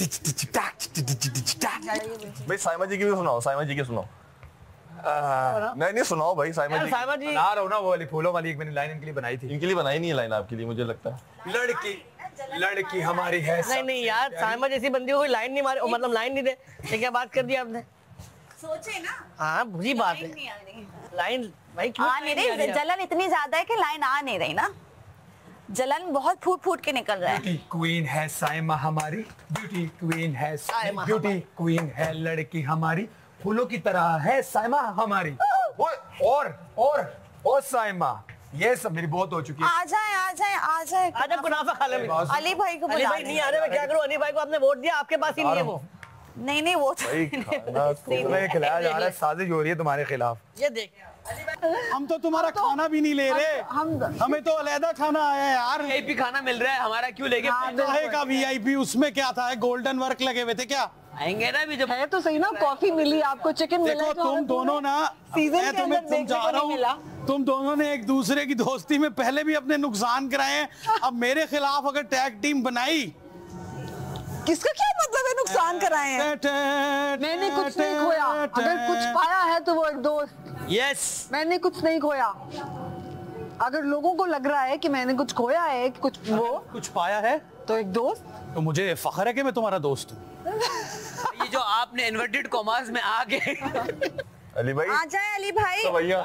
भाई साइमा जी की भी सुनाओ, साइमा जी की सुनाओ। नहीं नहीं सुनाओ भाई साइमा जी। साइमा जी बना रहा हूँ ना, वो वाली फूलों वाली एक मैंने लाइन इनके लिए बनाई थी। इनके लिए बनाई नहीं है लाइन, आपके लिए मुझे लगता है। लड़की लड़की हमारी है नहीं नहीं यार, साइमा जैसी बंदी को कोई लाइन नहीं मारे, मतलब लाइन नहीं दे, ये क्या बात कर दी आपने? सोचे ना, हाँ बुरी बात है। लाइन भाई क्यों आ नहीं रही, जलन इतनी ज्यादा है कि लाइन आ नहीं रही ना, जलन बहुत फूट फूट के निकल रहा है। ब्यूटी क्वीन है साइमा हमारी, ब्यूटी क्वीन है साइमा, ब्यूटी क्वीन है लड़की हमारी, फूलों की तरह है साइमा हमारी। और और और साइमा, ये सब मेरी बहुत हो चुकी है। आ जाए आ जाए आ जाए आज आप कुनाफा खा ले। अली भाई को अली भाई नहीं आ रहे, मैं क्या करूं? अली भाई को आपने वोट दिया, आपके पास ही नहीं है वो। नहीं नहीं वो तो भाई खाना तुम्हें खिलाया जा रहा है, साजिश हो रही है तुम्हारे खिलाफ। ये देख, हम तो तुम्हारा खाना भी नहीं ले रहे, हम हमें तो अलहदा खाना आया है यार। वीआईपी खाना मिल रहा है, हमारा क्यों लेके काहे का वीआईपी? उसमें क्या था, गोल्डन वर्क लगे हुए थे क्या? आएंगे ना भी जब है तो सही ना, कॉफी मिली आपको, चिकन मिला। देखो तुम दोनों ना, मैं तुम्हें समझा रहा हूँ, तुम दोनों ने एक दूसरे की दोस्ती में पहले भी अपने नुकसान कराए हैं, अब मेरे खिलाफ अगर टैग टीम बनाई। किसका क्या मतलब है नुकसान कराए हैं? मैंने कुछ नहीं खोया, अगर कुछ पाया है तो वो एक दोस्त। यस मैंने कुछ नहीं खोया। अगर लोगों को लग रहा है कि मैंने कुछ खोया है कि कुछ वो कुछ पाया है तो एक दोस्त, तो मुझे फख्र है कि मैं तुम्हारा दोस्त हूँ। ये जो आपने इन्वर्टेड कॉमास में आके अली भाई आ जाए अली भाई। सवैया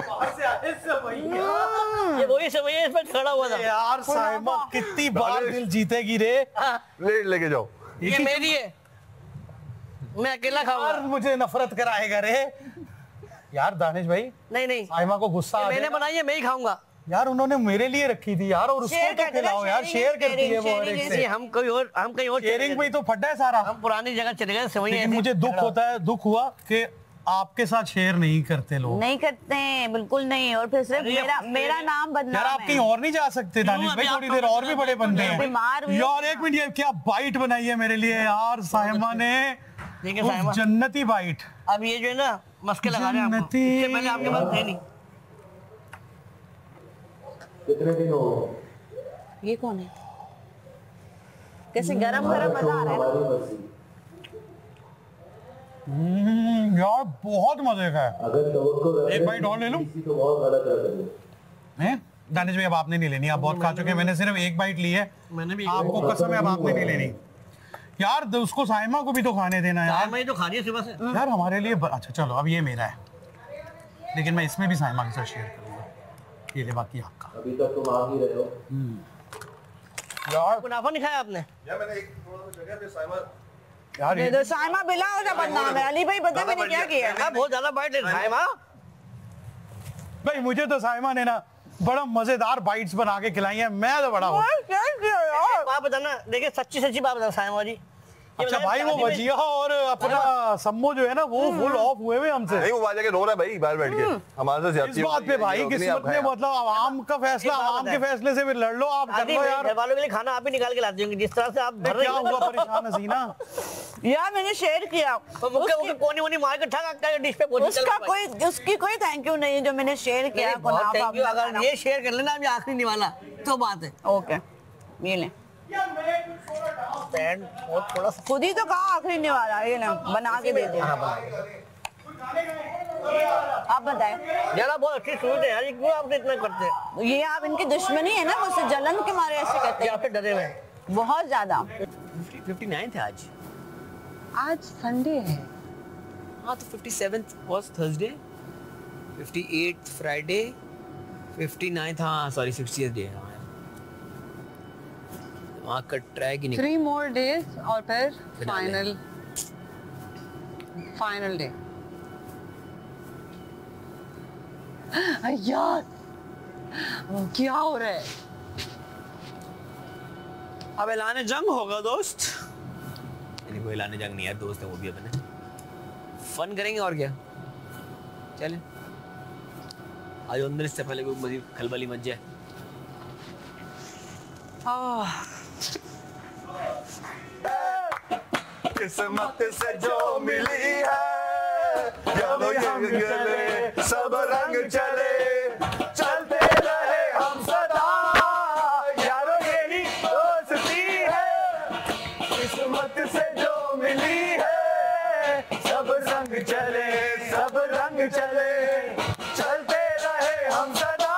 ये वही सवैया इस पर खड़ा हुआ था। यार साहिबा कितनी बार दिल जीतेगी रे। ले लेके जाओ। ये मेरी है, मैं अकेला खाऊंगा। यार मुझे नफरत कराएगा रे। यार दानिश भाई नहीं नहीं, साहिबा को गुस्सा आ मैंने जाएगा। बनाई है, मैं ही खाऊंगा। यार उन्होंने मेरे लिए रखी थी यार, और उसको शेयर तो करते ना, खिलाओ यार। sharing शेयर is करती है वो caring, हर एक sharing से। हम कहीं और हम कहीं और शेयरिंग में ही तो फड्डा है सारा। हम पुरानी जगह चले गए सवैया। लेकिन मुझे दुख होता है, दुख हुआ कि आपके साथ शेयर नहीं करते लोग। नहीं करते हैं, बिल्कुल नहीं। और फिर सिर्फ मेरा मेरा नाम बदनाम यार आप कहीं और नहीं जा सकते दानिश भाई, थोड़ी देर और भी बड़े बनते हैं बीमार हुए यार। एक मिनट, ये क्या बाइट बनाई है मेरे लिए यार साहिबा ने, उफ, जन्नती बाइट। अब ये जो है ना मस्के लगा रहे हैं आपको, इससे पहले आपके पास थे नहीं। कितने दिन हो ये कौन है? कैसे गरम गरम मजा आ रहा है हमारी ना? मर्जी। हम्म, यार बहुत मजे का है। अगर तवक्को एक बाइट और ले लूं? किसी तो बहुत गलत रख हैं? दानिश भाई अब आपने नहीं लेनी, आप बहुत खा चुके हैं। मैंने सिर्फ एक बाइट ली है, मैंने भी आपको कसम है अब आपने नहीं लेनी। यार द- उसको साइमा को भी तो खाने देना यार। मैं तो खा रही है सुबह से यार हमारे लिए ब... अच्छा चलो अब ये मेरा है, लेकिन मैं इसमें भी साइमा के साथ शेयर करूंगा। ये ले बाकी आपका। अभी तक तुम आ ही रहे हो। यार कुनाफा नहीं खाया आपने? यार मैंने एक थोड़ा सा जगह पे साइमा यार दे ये दो साइमा बिला हो जा बदनाम है। अली भाई पता मैंने क्या किया है? हाँ, बहुत ज्यादा बाइट ले रहा है माँ। भाई मुझे तो साइमा ने ना बड़ा मजेदार बाइट्स बना के खिलाई है, मैं तो बड़ा हूँ। क्या किया यार? बात बताना, देखिए सच्ची सच्ची बात बता साइमा जी। ये अच्छा बताइए, भाई वो शादी में- वजिया और अपना सम्मो जो है ना वो फुल ऑफ हुए हुए हमसे। नहीं, वो वहां जाके रो रहा है भाई बाहर बैठ के हमारे से इस ज्यादती बात पे भाई किस्मत में मतलब आवाम का फैसला, एक बात आवाम के बताएं। फैसले से भी लड़ लो, आप कर शादी लो में यार। घर वालों के लिए खाना आप ही निकाल के लाते होंगे, जिस तरह से आप भर रही क्या हो। हुआ परेशान हसीना? यार मैंने शेयर किया। तो मुक्के मुक्के कोनी वोनी मार के ठग का डिश पे पहुंच उसका कोई उसकी कोई थैंक यू नहीं है जो मैंने शेयर किया। बहुत थैंक यू। अगर ये शेयर कर लेना अभी आखिरी नहीं वाला तो बात है। ओके ये ले पैंट बहुत थोड़ा सा खुद ही तो कहा आखिरी नहीं वाला। ये ले बना के दे दे। आप बताएं। यार आप बहुत अच्छी सूरत है यार, ये क्यों आपने इतना करते हैं? ये आप इनकी दुश्मनी है ना, मुझसे जलन के मारे ऐसे कहते ये हैं आपसे डरे हुए हैं। बहुत ज्यादा। उनसठ थे आज। आज संडे है। हाँ तो सत्तावन was Thursday, अट्ठावन Friday, उनसठ हाँ सॉरी सिक्सटियथ डे। वहाँ का ट्रैक ही निकल। थ्री मोर डेज और फिर Finale. Final final day. यार क्या हो रहा है? अब ऐलान जंग होगा दोस्त। नहीं कोई ऐलान जंग नहीं है, दोस्त है वो भी अपने। फन करेंगे और क्या। चलें आज अंदर, इससे पहले कोई मजीद खलबली मच जाए। किस्मत से जो मिली है यारो ये गले सब रंग चले चलते रहे हम सदा यारो यही दोस्ती है किस्मत से जो मिली है सब रंग चले सब रंग चले चलते रहे हम सदा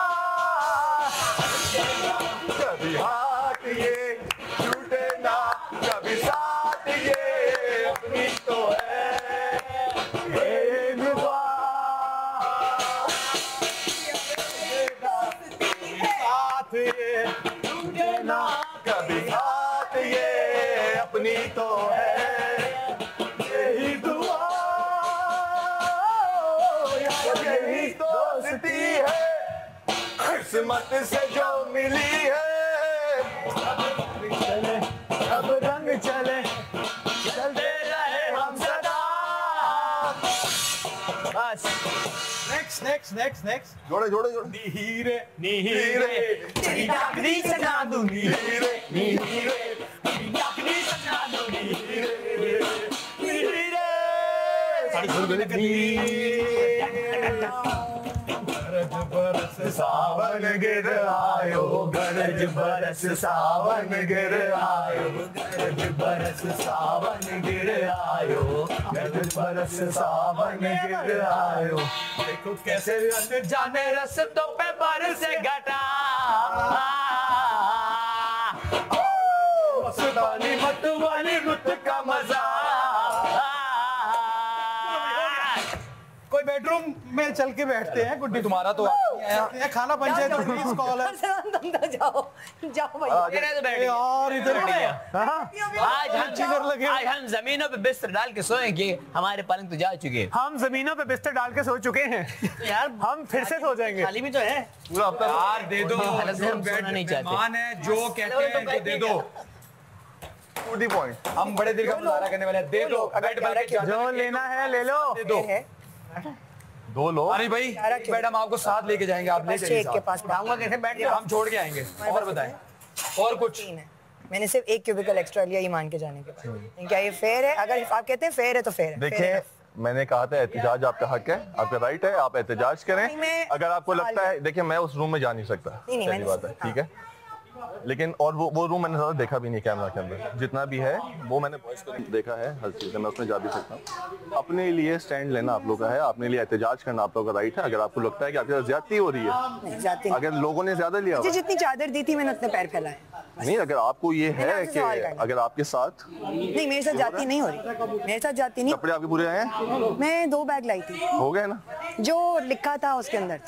कभी हाथ ये टूटे ना कभी साथ ये अपनी तो है ये दुआ साथ ये टूटे ना कभी हाथ ये अपनी तो है यही दुआ यही दोस्ती है किस्मत से जो मिली है चले अब रंग चले चलते रहे हम सदा बस नेक्स्ट नेक्स्ट नेक्स्ट नेक्स्ट जोड़े जोड़े जोड़े नीरे नीरे तेरी डाकरी सजा दूं नीरे नीरे तेरी डाकरी सजा दूं नीरे नीरे साड़ी खोल के बरस बरस सावन सावन गिर आयो, गरज बरस सावन गिर आयो, गरज बरस सावन गिर आयो, गरज बरस सावन गिर आयो। देखो कैसे रंग जाने रस्तों पे बरसे घटा, मस्तानी मत वाली रुत का मजा। कोई बेडरूम में चल के बैठते हैं गुड्डी। तुम्हारा तो ये खाना बन जाए तो प्लीज कॉल है। जाओ जाओ भाई यार इधर आज हम लगे आज हम जमीनों पे बिस्तर डाल के सोएंगे, हमारे पलंग तो जा चुके हैं। हम जमीनों पे बिस्तर डाल के सो चुके हैं यार हम फिर से सो जाएंगे। खाली भी तो है पूरा हफ्ता यार दे दो, हालत से हम सोना नहीं चाहते। मेहमान है जो कहते हैं कि दे दो। टू पॉइंट हम बड़े दिल का मुजाहरा करने वाले हैं, दे दो। बेड बन के जो लेना है ले लो, दे दो। दो लोग। अरे भाई मैडम आपको साथ लेके जाएंगे, आप ले जाइए एक के पास आऊंगा कैसे बैठ के हम छोड़ के आएंगे। और बताएं और कुछ। मैंने सिर्फ एक क्यूबिकल एक्स्ट्रा लिया ईमान के जाने के बाद। क्या ये फेयर है? अगर आप कहते हैं फेयर है तो फेयर है। देखिए मैंने कहा था एहतजाज आपका हक है, आपका राइट है, आप एहतजाज करें। अगर आपको लगता है, देखिए मैं उस रूम में जा नहीं सकता, पहली बात है, ठीक है, लेकिन और वो वो रूम मैंने ज्यादा देखा भी नहीं कैमरा के अंदर, जितना भी है वो मैंने वॉइस को देखा है, हर चीज़ मैं उसमें जा भी सकता हूँ। अपने लिए स्टैंड लेना आप लोग का है, अपने लिए एहतजाज करना आप लोग का राइट है। अगर आपको लगता है कि आपके साथ ज्यादती हो रही है, अगर लोगों ने ज्यादा लिया, मुझे जितनी चादर दी थी मैंने उतने पैर फैलाए। नहीं, अगर आपको ये है कि अगर आपके साथ नहीं, मेरे साथ जाती नहीं हो रही, मेरे साथ जाती नहीं। कपड़े आपके पूरे आए हैं? मैं दो बैग लाई थी, हो गए ना, जो लिखा था उसके अंदर।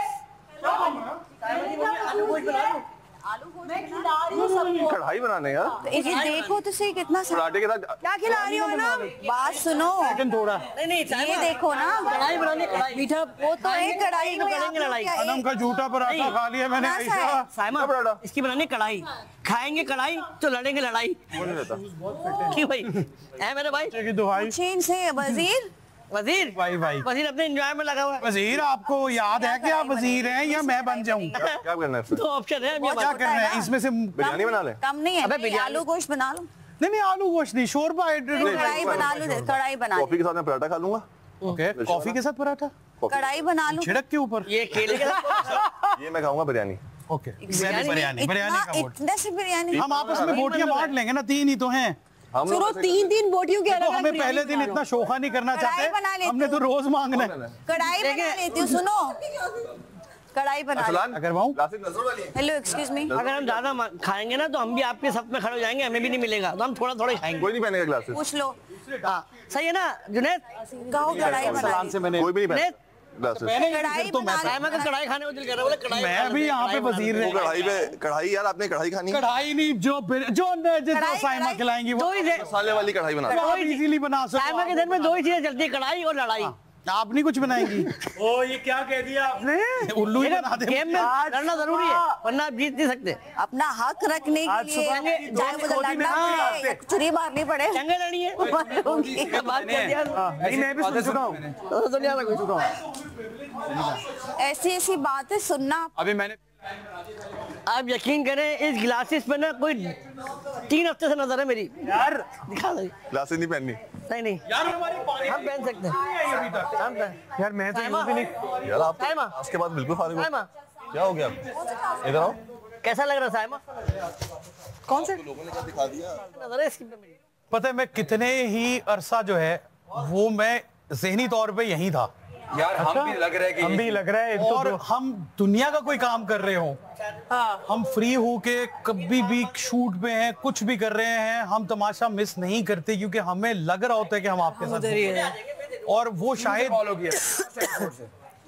कढ़ाई बनाने यार, ये देखो तो सही कितना पराठे के साथ क्या खिला रही हो ना? बात सुनो, थोड़ा नहीं नहीं ये देखो ना, कढ़ाई बनाने कढ़ाई मीठा वो तो एक कढ़ाई में करेंगे लड़ाई। अनम का झूठा पराठा खा लिया मैंने ऐसा। साइमा इसकी बनानी कढ़ाई, खाएंगे कढ़ाई तो लड़ेंगे लड़ाई। वो नहीं रहता क्यों भाई है मेरे भाई? दुहाई चेन से वजीर वजीर भाई भाई वजीर अपने एंजॉय में लगा हुआ है। वजीर आपको याद है कि आप वजीर हैं या मैं बन जाऊं? क्या करना है? तो ऑप्शन है क्या करना है इसमें से? बिरयानी बना ले। कम नहीं है, आलू गोश्त बना लो। नहीं नहीं आलू गोश्त नहीं, शोरबा। कढ़ाई बना लो, कढ़ाई बना लो। कॉफी के साथ मैं पराठा खा लूंगा। ओके, कॉफी के साथ पराठा, कढ़ाई बना लो छिड़क के ऊपर। ये केले के साथ ये मैं खाऊंगा बिरयानी। ओके, बिरयानी बिरयानी का वोट। इतना से बिरयानी हम आपस में बोटियां बांट लेंगे ना, तीन ही तो हैं। हम सुनो, तीन तीन बोटियों के तो अलग हमें पहले दिन इतना शोखा नहीं करना कढ़ाई बना चाहते, लेते हमने तो रोज मांगना है। कढ़ाई बना लेती हूँ, सुनो कढ़ाई बना लो। करवाऊं? हेलो एक्सक्यूज मी, अगर हम ज्यादा मा- खाएंगे ना तो हम भी आपके साथ में खड़े हो जाएंगे, हमें भी नहीं मिलेगा, तो हम थोड़ा थोड़ा खाएंगे। कोई नहीं पहनेगा ग्लासेस। पूछ लो। हाँ सही है ना जुनैद? कहो कढ़ाई बना लो। कोई भी नहीं पहनेगा ग्लासेस। कढ़ाई तो मैं बना साइमा का कढ़ाई खाने को दिल कर रहा है, बोले कढ़ाई मैं भी यहाँ पे वजीर वो रहे। कढ़ाई पे कढ़ाई यार, आपने कढ़ाई खानी है? कढ़ाई नहीं, जो बिर- जो जिसको कढ़ाई- साइमा कढ़ाई- खिलाएंगी वो दो ही थे मसाले वाली कढ़ाई बना आप इजीली बना साइमा के सकते दिन में दो ही चीजें चलती है, कढ़ाई और लड़ाई। हो। आप नहीं कुछ बनाएंगी? ओ ये क्या कह दिया आपने? उल्लू ही देखो, बना दे। गेम में लड़ना जरूरी है वरना आप जीत नहीं सकते। अपना हक रखने के आज लिए सुबह चाहे मुझे खोदी में लड़ना हाँ। पड़े या छुरी मारनी पड़े, चंगे लड़ी है मारूंगी। बात कर दिया नहीं मैं भी सुन चुका हूँ। तो दुनिया में कुछ ऐसी ऐसी बातें सुनना। अभी मैंने आप यकीन करें इस ग्लासेस पे ना कोई तीन हफ्ते से नजर है मेरी यार दिखा दो। ग्लासेस नहीं पहननी नहीं नहीं यार हमारी पानी हम पहन सकते हैं, हम पहन- यार मैं तो यूं भी नहीं। यार आप साइमा। उसके बाद बिल्कुल फारिग हो। साइमा क्या हो गया आपको? इधर आओ। कैसा लग रहा है साइमा? कौन से? लोगों ने क्या दिखा दिया? नजर है इसकी पे मेरी। पता है मैं कितने ही अरसा जो है वो मैं ज़हनी तौर पे यहीं था, यार हम भी लग रहा है कि हम भी लग रहा है और हम दुनिया का कोई काम कर रहे हो, हम फ्री हो के कभी भी शूट पे हैं, कुछ भी कर रहे हैं, हम तमाशा मिस नहीं करते क्योंकि हमें लग रहा होता है कि हम आपके साथ हैं। और वो शायद फॉलो किया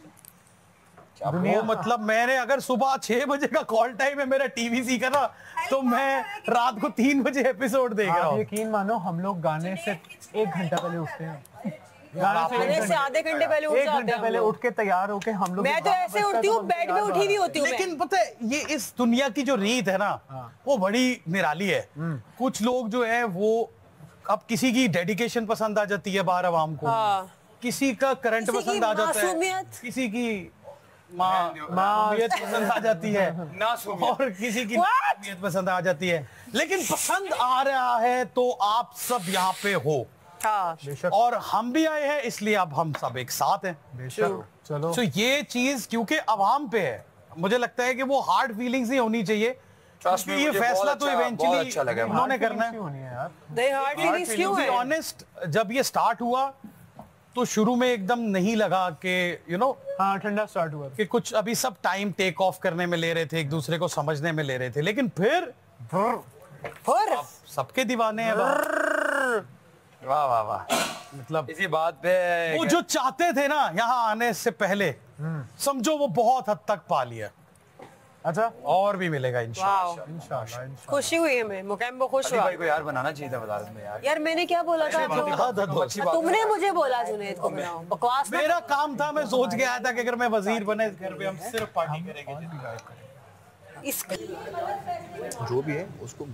वो मतलब मैंने अगर सुबह छह बजे का कॉल टाइम है मेरा टीवी सी का ना, तो मैं रात को तीन बजे एपिसोड देख रहा आप हूँ। यकीन मानो हम लोग गाने से एक घंटा पहले उठते हैं। गाने गाने से आधे घंटे पहले उठ एक जाते घंटा हैं हम पहले लोग। उठ के तैयार होके हम लोग। मैं तो ऐसे उठती हूँ, बेड में उठी भी होती हूँ मैं। लेकिन पता है ये इस दुनिया की जो रीत है ना वो बड़ी निराली है। कुछ लोग जो है वो अब किसी की डेडिकेशन पसंद आ जाती है बाहर आवाम को, किसी का करंट किसी की पसंद आ जाता है, मासूमियत। किसी की मासूमियत पसंद आ जाती है और किसी की मासूमियत पसंद आ जाती है, लेकिन पसंद आ रहा है तो आप सब यहाँ पे हो। हाँ। और हम भी आए हैं इसलिए अब हम सब एक साथ हैं। बेशक चलो। तो ये चीज क्योंकि अवाम पे है, मुझे लगता है कि वो हार्ड फीलिंग्स ही होनी चाहिए, क्योंकि ये फैसला तो इवेंचुअली उन्होंने करना है। नहीं हार्ड फीलिंग्स क्यों है? ऑनेस्ट, जब ये स्टार्ट हुआ तो शुरू में एकदम नहीं लगा कि यू नो हाँ ठंडा स्टार्ट हुआ कि कुछ अभी सब टाइम टेक ऑफ करने में ले रहे थे, एक दूसरे को समझने में ले रहे थे, लेकिन फिर फिर सबके दीवाने हैं। वाह वाह वाह, मतलब इसी बात पे वो जो चाहते थे ना यहाँ आने से पहले, समझो वो बहुत हद तक पा लिया। अच्छा, और भी मिलेगा इंशाल्लाह। इंशाल्लाह। खुशी हुई है मैं, मुकैम्बो खुश हुआ। भाई को यार बनाना चाहिए था वजारत में यार। यार मैंने क्या बोला था आपको? तुमने मुझे बोला जुनैद को बनाओ, बकवास। मेरा काम था, मैं सोच के आया था कि अगर मैं वजीर बने घर पे हम सिर्फ पार्टी करेंगे। इस जो भी है उसको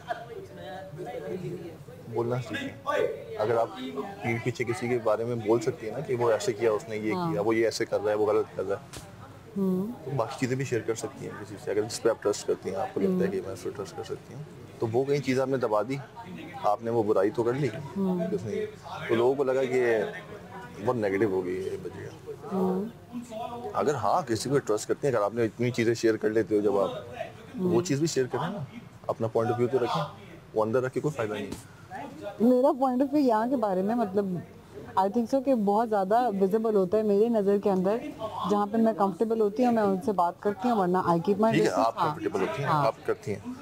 बोलना सीखें। अगर आप पीठ पीछे किसी के बारे में बोल सकती है ना कि वो ऐसे किया, उसने ये किया, वो ये ऐसे कर रहा है, वो गलत कर रहा है, तो बाकी चीज़ें भी शेयर कर सकती हैं किसी से। अगर जिस पे आप ट्रस्ट करती हैं, आपको लगता है कि मैं इस पर ट्रस्ट कर सकती हूँ, तो वो कई चीज़ आपने दबा दी, आपने वो बुराई तो कर ली, तो लोगों को लगा कि बहुत नेगेटिव हो गई ये बजिया। अगर हाँ किसी को ट्रस्ट करते हैं, अगर आपने इतनी चीज़ें शेयर कर लेते हो, जब आप वो चीज़ भी शेयर करें ना, अपना पॉइंट ऑफ व्यू तो रखें, वो अंदर रख के कोई फायदा नहीं। मेरा पॉइंट ऑफ व्यू यहाँ के बारे में मतलब आई थिंक सो कि बहुत ज़्यादा विजिबल होता है मेरी नज़र के अंदर, जहाँ पे मैं कंफर्टेबल होती हूँ मैं उनसे बात करती हूँ, वरना आई कीप माय डिस्टेंस। आप कंफर्टेबल होती हैं, आप करती हैं।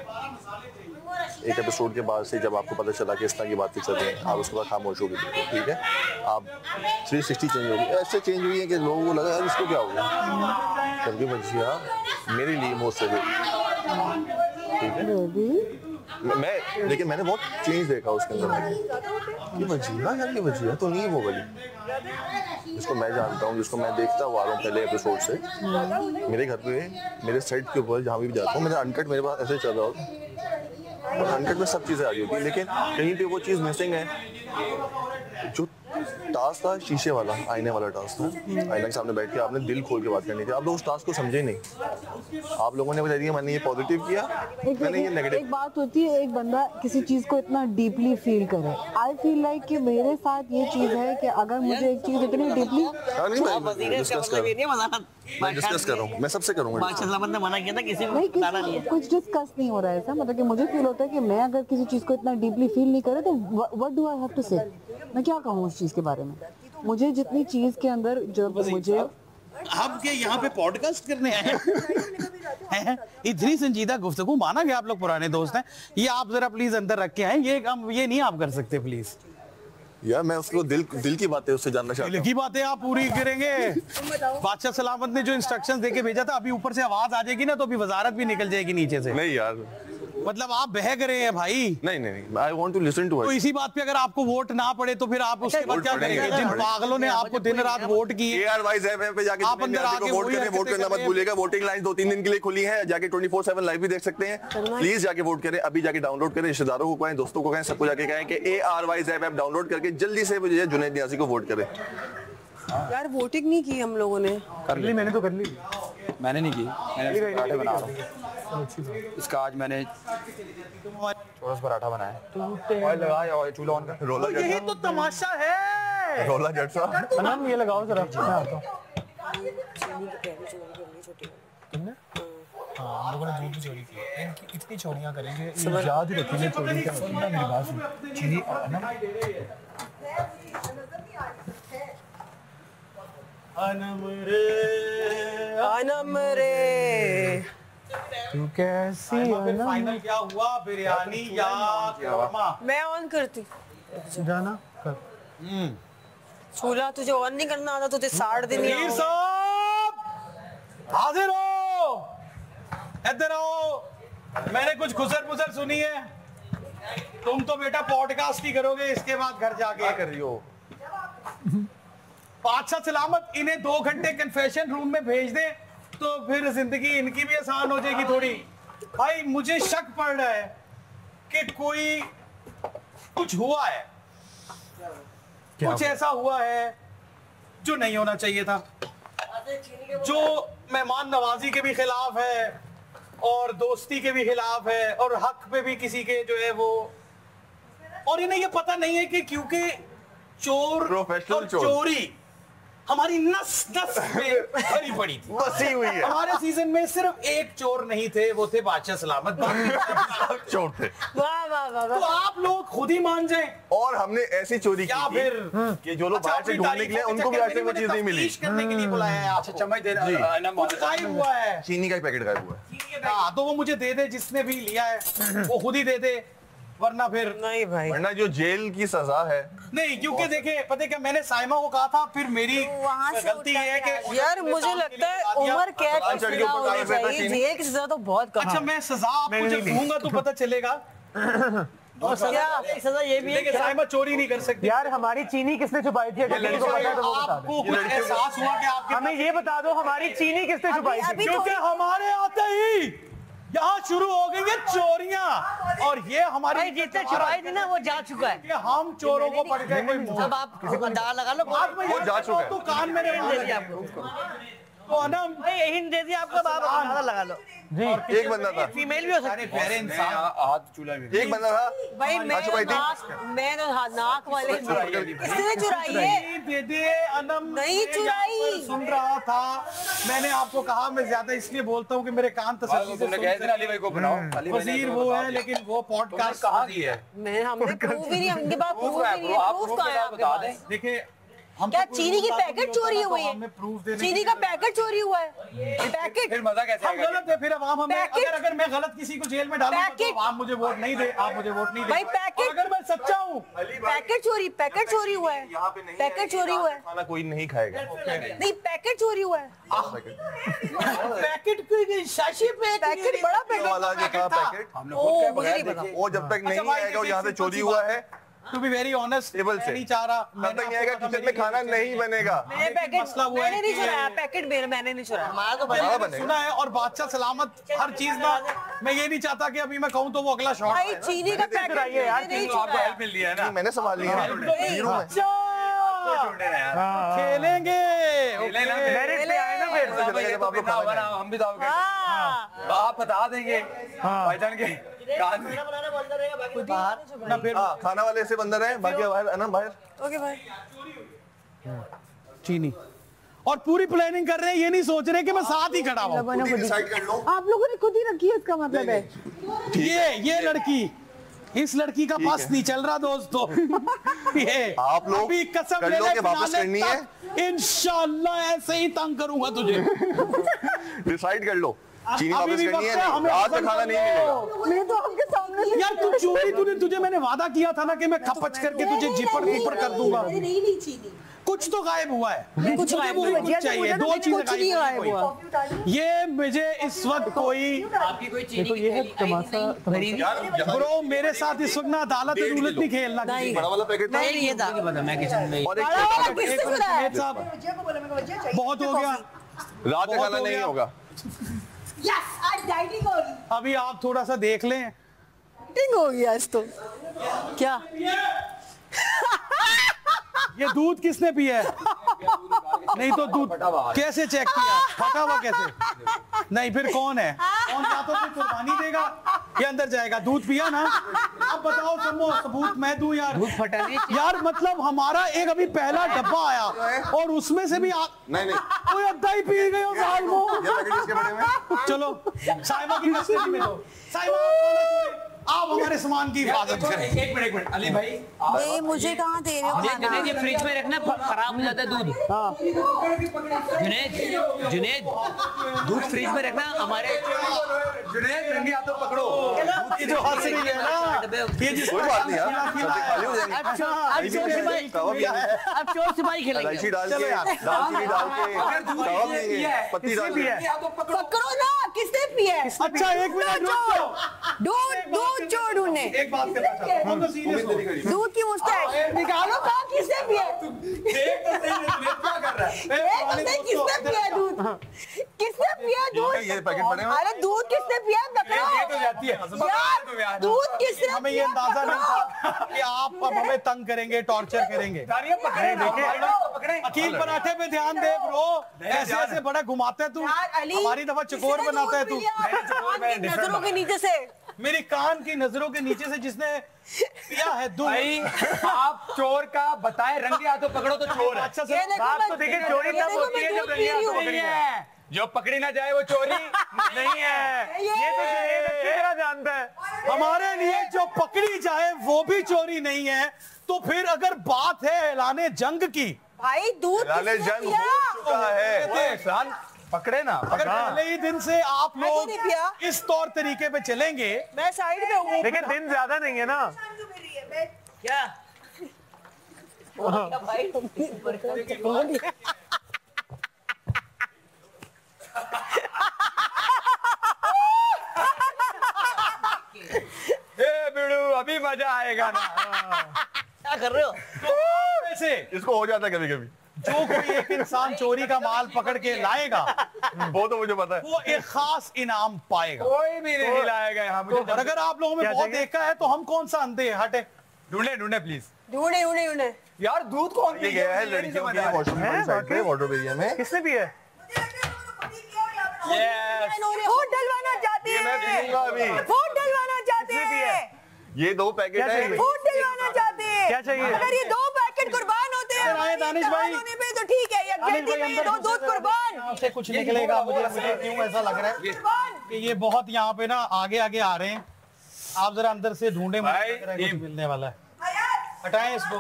एक एपिसोड के बाद से जब आपको पता चला कि इस तरह की बातें चल रही हैं, आप उसके बाद खामोश हो गए, ठीक है, आप थ्री सिक्सटी चेंज हो गई, ऐसे चेंज हुई है कि लोगों को लगा यार इसको क्या हो गया, क्योंकि बच्चिया मेरे लिए मोस्ट है, ठीक है। मैं लेकिन मैंने बहुत चेंज देखा उसके अंदर। ये बजिया यार, ये बजिया तो नहीं है वो वाली जिसको मैं जानता हूँ, जिसको मैं देखता हुआ आ रहा हूँ पहले एपिसोड से। मेरे घर पे, मेरे सेट के ऊपर जहाँ भी जाता हूँ, मेरा अनकट मेरे पास ऐसे चल रहा होता, और अनकट में सब चीज़ें आ रही होती है, लेकिन कहीं पे वो चीज़ मिसिंग है। जो टास्क था शीशे वाला, आईने वाला टास्क था, आईने के सामने बैठ के आपने दिल खोल के बात करनी थी, आप लोग उस टास्क को समझे नहीं। आप लोगों ने बता दिया मैंने ये पॉजिटिव किया, एक, मैंने ये नेगेटिव। एक बात होती है एक बंदा किसी चीज को इतना डीपली फील करे। आई फील लाइक कि मेरे साथ ये चीज है कि अगर मुझे एक चीज इतनी डीपली डिस्कस कर रहा हूँ, मैं सबसे करूँगा, मना किया था किसी नहीं, किसी कुछ डिस्कस नहीं हो रहा है ऐसा, मतलब कि मुझे फील होता है कि मैं अगर किसी चीज को इतना डीपली फील नहीं करे तो what do I have to say, मैं क्या कहूँ उस चीज के बारे में। मुझे जितनी चीज के अंदर जब मुझे हम के यहाँ पे पॉडकास्ट करने आए हैं, इतनी संजीदा गुफ्तगू, माना कि आप लोग पुराने दोस्त हैं, ये आप जरा प्लीज अंदर रख के आए, ये काम ये नहीं आप कर सकते प्लीज। यार मैं उसको दिल दिल की बातें उससे जानना चाहता हूँ। दिल की बातें आप पूरी करेंगे। बादशाह सलामत ने जो इंस्ट्रक्शंस देके भेजा था, अभी ऊपर से आवाज आ जाएगी ना तो अभी वजारत भी निकल जाएगी नीचे से। नहीं यार, मतलब आप बह रहे हैं भाई। नहीं नहीं नहीं, I want to listen to it. तो इसी बात पे अगर आपको वोट ना पड़े तो फिर आप उसके बाद क्या करेंगे? जिन पागलों ने आपको दिन रात वोट किए, एआरवाइज ऐप पे जाके आप अंदर आके वोट करें, वोट करना मत भूलिएगा। वोटिंग लाइन दो तीन दिन के लिए खुली है, जाके ट्वेंटी फोर सेवन लाइव भी देख सकते हैं। प्लीज जाके वोट करें, अभी जाके डाउनलोड करें, रिश्तेदारों को कहें, दोस्तों को कहें, सबको जाके कहें कि एआरवाइज ऐप डाउनलोड करके जल्दी से जुनैद नियाज़ी को वोट करें। यार वोटिंग नहीं की हम लोगों ने। कर ली मैंने, तो कर ली। मैंने नहीं की, मैंने पराठे बना रहा हूँ इसका। आज मैंने छोटा सा पराठा बनाया, ऑयल लगाया, ऑयल चूल्हा ऑन कर। रोला यही तो तमाशा है। रोला जट सा अनम ये लगाओ जरा, मैं आता हूँ। तुमने? हाँ, हम लोगों ने दूध भी चोरी की। इनकी इतनी चोरियां करेंगे, ये याद ही रखेंगे चोरी क्या होती है। मेरी बात सुन, चीनी अनम अनम रे अनम रे तू कैसी अनम। फाइनल क्या हुआ, बिरयानी या करमा? मैं ऑन करती जाना कर। चूल्हा तुझे ऑन नहीं करना आता, तुझे साठ दिन मीर साहब हाजिर हो, इधर आओ। मैंने कुछ खुसर पुसर सुनी है, तुम तो बेटा पॉडकास्ट ही करोगे, इसके बाद घर जाके कर रही हो। बादशाह सलामत इन्हें दो घंटे कन्फेशन रूम में भेज दे तो फिर जिंदगी इनकी भी आसान हो जाएगी थोड़ी। भाई मुझे शक पड़ रहा है कि कोई कुछ हुआ है, कुछ ऐसा हुआ है जो नहीं होना चाहिए था, जो मेहमान नवाजी के भी खिलाफ है और दोस्ती के भी खिलाफ है और हक पे भी किसी के जो है वो, और इन्हें ये पता नहीं है कि क्योंकि चोर प्रोफेशनल और चोरी हमारी नस नस में भरी पड़ी थी, बसी हुई है। हमारे सीजन में सिर्फ एक चोर नहीं थे, वो थे बादशाह सलामत, बाकी सब चोर थे। वाह वाह वाह तो आप लोग खुद ही मान जाएं। और हमने ऐसी चोरी की या थी फिर कि जो लोग अच्छा, बाहर से अपनी ढूंढ तारीफों निकले के उनको भी चक्कर आज तक वो में चीज नहीं मिली। तफ्तीश करने के लिए बुलाया है आपको। चम्मच दे जी। कुछ गायब हुआ है। चीनी का एक पैकेट गायब हुआ है। हाँ, तो वो मुझे दे दे, जिसने भी लिया है वो खुद ही दे दे, वरना फिर नहीं भाई, वरना जो जेल की सजा है। नहीं, क्योंकि देखे पता क्या, मैंने साइमा को कहा था, फिर मेरी वहाँ से गलती ये है कि यार मुझे लगता है उम्र कैद की सजा होनी चाहिए, जेल की सजा तो बहुत कम। अच्छा, मैं सजा आपको जब दूंगा तो पता चलेगा। और सजा सजा ये भी है लेकिन कि साइमा चोरी नहीं कर सकती। यार हमारी चीनी किसने छुपाई थी? अगर किसी को पता है तो वो बता आपको कुछ एहसास हुआ कि आपके हमें ये बता दो हमारी चीनी किसने छुपाई थी? क्योंकि हमारे आते ही यहाँ शुरू हो गई है चोरियां, और ये हमारी भाई जितने चुराई थी ना वो जा चुका है। कि हम चोरों को पड़ गए कोई मुंह। अब आप अंदाजा लगा लो। आज मैं वो ये जा चुका है। तो कान मेरे दे दिया आपको। तो अनम भाई यही दे दिया आपको, अब आप अंदाजा लगा लो। जी, एक बंदा था, फीमेल भी हो सकती है। प्यारे इंसान हाथ चूल्हा में एक बंदा था भाई मैं आज छुपाई थी। नाक मैं तो हाँ, नाक वाले इसने चुराई है, दे दे अनम नहीं मैं चुराई। यहाँ पर सुन रहा था। मैंने आपको कहा मैं ज्यादा इसलिए बोलता हूँ कि मेरे कान तसल्ली से तुमने कहा था ना अली भाई को बनाओ। अली भाई ने वजीर वो है, लेकिन वो पॉडकास्ट कहाँ की है? मैं हमने प्रूफ ही नहीं, हमके पास प्रूफ है, ही नहीं है। आप प्रूफ proof कहाँ है के आपके साथ बता पास? दें। देखिए, हम क्या तो कोई चीनी की बात पैकेट नहीं चोरी होता, हुई तो है? हमें proof देने चीनी के का लिए- पैकेट चोरी हुआ है, पैकेट। फिर मजा कैसे हम आएगा? गलत है, फिर अब हम हमें पैकेट- अगर अगर मैं गलत किसी को जेल में डालूंगा पैकेट- तो आप मुझे वोट नहीं दे, आप मुझे वोट नहीं दे। भाई पैकेट- और अगर मैं सच्चा हूँ, पैकेट चोरी पैकेट चोरी हुआ है, यहाँ पे नहीं पैकेट है, चोरी हुआ है, खाना कोई नहीं खाएगा। नहीं पैकेट चोरी हुआ है, पैकेट की शाशी पे पैकेट बड़ा पैकेट वाला जो था पैकेट, हमने ओ, खुद के मुझे बगैर नहीं पता। देखे। वो जब तक अच्छा नहीं भाई, आएगा और देखिए, जहाँ से सिंपल चोरी सी हुआ बात है to be very honest, table मैं से नहीं चाह रहा, तब मैंने तक नहीं आएगा आपको किचन में खाना नहीं बनेगा। मैंने पैकेट मसला हुआ है मैंने नहीं कि- चुराया, पैकेट मेरा मैंने नहीं चुराया। हमारा तो बड़ा मैंने बनेगा। सुना है, और बादशाह सलामत हर चीज ना, मैं ये नहीं चाहता कि अभी मैं कहूँ तो वो अगला शॉट भाई चीनी का पैकेट चुराइए यार, मैंने नहीं तो आपको चुराया। हेल्प मिल रही है ना? नहीं, मैंने संभाल लिया है। जीरो में। ढूंढे ना यार। खेलेंगे खेले ना, मेरिट पे आए ना फिर। मुझे लगा जब आप लोग खाना होगा ना, खाएंगे। हम भी तो आपके हाँ। तो आप बता देंगे भाईजान के कान में। ना फिर हाँ, खाना वाले ऐसे बंदर हैं, बाकी बाहर अनम बाहर। ओके भाई, चीनी, और पूरी प्लानिंग कर रहे हैं, ये नहीं सोच रहे कि मैं साथ ही खड़ा हूँ। खुद ही डिसाइड कर लो। आप लोगों ने खुद ही रखी है, इसका मतलब है। ये ये लड़की, इस लड़की का पास नहीं चल रहा दोस्तों। ये आप लोग अभी कसम कर ले लो ले कि वापस फिनाले करनी तक इंशाल्लाह ऐसे ही तंग करूंगा तुझे। डिसाइड कर लो, चीनी अभी वापस भी करनी है वक्त है, नहीं, हमें रात में पसंद खाना कर नहीं लो। मिलेगा। मैं तो आपके सामने से यार तू चोरी, तूने तुझे मैंने वादा किया था ना कि मैं खपच करके तुझे जिपर ऊपर कर दूंगा। नहीं नहीं चीनी कुछ तो गायब हुआ है, कुछ मुझे गायब वो हुआ है। कुछ जैसे चाहिए, मुझे ना दो मैंने चीजें कुछ नहीं गायब गायब हुआ। हुई। ये मुझे इस वक्त कोई आपकी कोई चीनी देखो की ये है थैली आई तमाशा नहीं? भरी हुई? ब्रो, मेरे साथ इस वक्त ना अदालत डेढ़ अदालत किलो। नहीं खेलना। नहीं। बड़ा वाला पैकेट था नहीं ये था। मुझे पता, मैं किचन में और एक बड़ा छोटा वाला पैकेट। किसने एक चुराया? मिनट साहब, बहुत हो गया, रात में बहुत खाना हो नहीं गया। होगा। यस आज डाइटिंग होगी, अभी आप थोड़ा सा देख लें। डाइटिंग होगी आज तो। क्या ये दूध किसने पिया है? नहीं तो दूध कैसे चेक किया? फटा हुआ कैसे? नहीं, फिर कौन है? कौन या तो फिर कुर्बानी देगा या अंदर जाएगा? दूध पिया ना? अब बताओ समो, सबूत मैं दूं यार? दूध फटा नहीं है। यार मतलब हमारा एक अभी पहला डब्बा आया और उसमें से भी आ... नहीं नहीं, कोई अद्धा ही पी गए हो साल को। ये पैकेट इसके बड़े में। चलो साहिबा की कस्टडी में दो। साहिबा आप खाना छोड़े, आप हमारे सामान की हिफाजत करें। एक मिनट एक मिनट अली भाई, ये मुझे कहाँ दे रहे हो जुनेद, खाना? जुनेद, ये फ्रिज में रखना, खराब हो जाता है दूध। जुनेद, जुनेद, दूध फ्रिज में रखना। हमारे जुनेद रंगे हाथों पकड़ो। ये जो हंस रही है ना, ये जिस कोई बात नहीं यार, सबसे खाली हो जाएंगे। अब चोर अब चोर सिपाही अब चोर सिपाही खेलेंगे। इलायची डाल चलो के, यार। दालचीनी डाल के, कबाब देंगे, पत्ती डाल के। पकड़ो ना, किसने पिया है? अच्छा एक मिनट रुक जाओ। दूध दूध चोर ढूंढने, एक बात करना चाहता हूं, हम तो सीरियस हो। दूध की मुस्टैक निकालो, कहा किसने पिया है? देख तो सही है, जुनेद क्या कर रहा है? ए, एक पुराने नहीं, दोस्तों, किसने पिया दूध? किसने पिया दूध? ये पैकेट बने हुए। अरे दूध किसने पिया? ये तो जाती है। यार दूध किसने हमें ये पिया? अंदाजा नहीं पकड़ो। था कि आप अब हमें तंग करेंगे, टॉर्चर करेंगे। पकड़े देखे अकील पराठे पे ध्यान दे ब्रो, ऐसे ऐसे बड़ा घुमाते तू, यार अली, हमारी दफा चकोर किसने बनाता है दूध तू। पिया? आपकी नजरों के नीचे से मेरी कान की नजरों के नीचे से जिसने पिया है दूध। भाई आप चोर का बताए रंगे हाथों पकड़ो तो चोर है। अच्छा सर बात तो देखिए चोरी तब होती है जब रंगे हाथों पकड़ी है। जो पकड़ी ना जाए वो चोरी नहीं है। ये तो तेरा जानता है। हमारे लिए जो पकड़ी जाए वो भी चोरी नहीं है। तो फिर अगर बात है ऐलाने जंग की, भाई दूध ऐलाने जंग हो चुका है। पकड़े ना अगर पहले ही दिन से आप लोग इस तौर तरीके पे चलेंगे, मैं साइड पे हूँ। लेकिन दिन ज्यादा नहीं है ना। क्या ए बिड़ू अभी मजा आएगा ना। क्या कर रहे हो? वैसे इसको हो जाता है कभी कभी। जो कोई एक इंसान चोरी का माल पकड़ के लाएगा वो तो मुझे पता है, वो एक खास इनाम पाएगा। कोई भी नहीं लाएगा यहाँ मुझे। और अगर आप लोगों में बहुत देखा है तो हम कौन सा अंधे हैं? हटे ढूंढे ढूंढे प्लीज। ढूंढे ढूंढे ढूंढे यार दूध कौन ये गया है लड़कियों के वॉशरूम वाली साइड पे, वार्डरोब एरिया में। किसने भी है? फूड डलवाना चाहती ये मैं है। पीऊंगा अभी। फूड डलवाना चाहती है। ये दो पैकेट है। फूड डलवाना चाहती है। क्या चाहिए? अगर ये दो पैकेट कुर्बान होते हैं आए दानिश भाई। होने पे तो ठीक है। ये खेती में दो दूध कुर्बान। आपसे कुछ निकलेगा। मुझे मुझे क्यों ऐसा लग रहा है कि ये बहुत यहाँ पे ना आगे आगे आ रहे हैं। आप जरा अंदर से ढूंढे, मुझे लग रहा है कुछ मिलने वाला है। हटाएं इसको।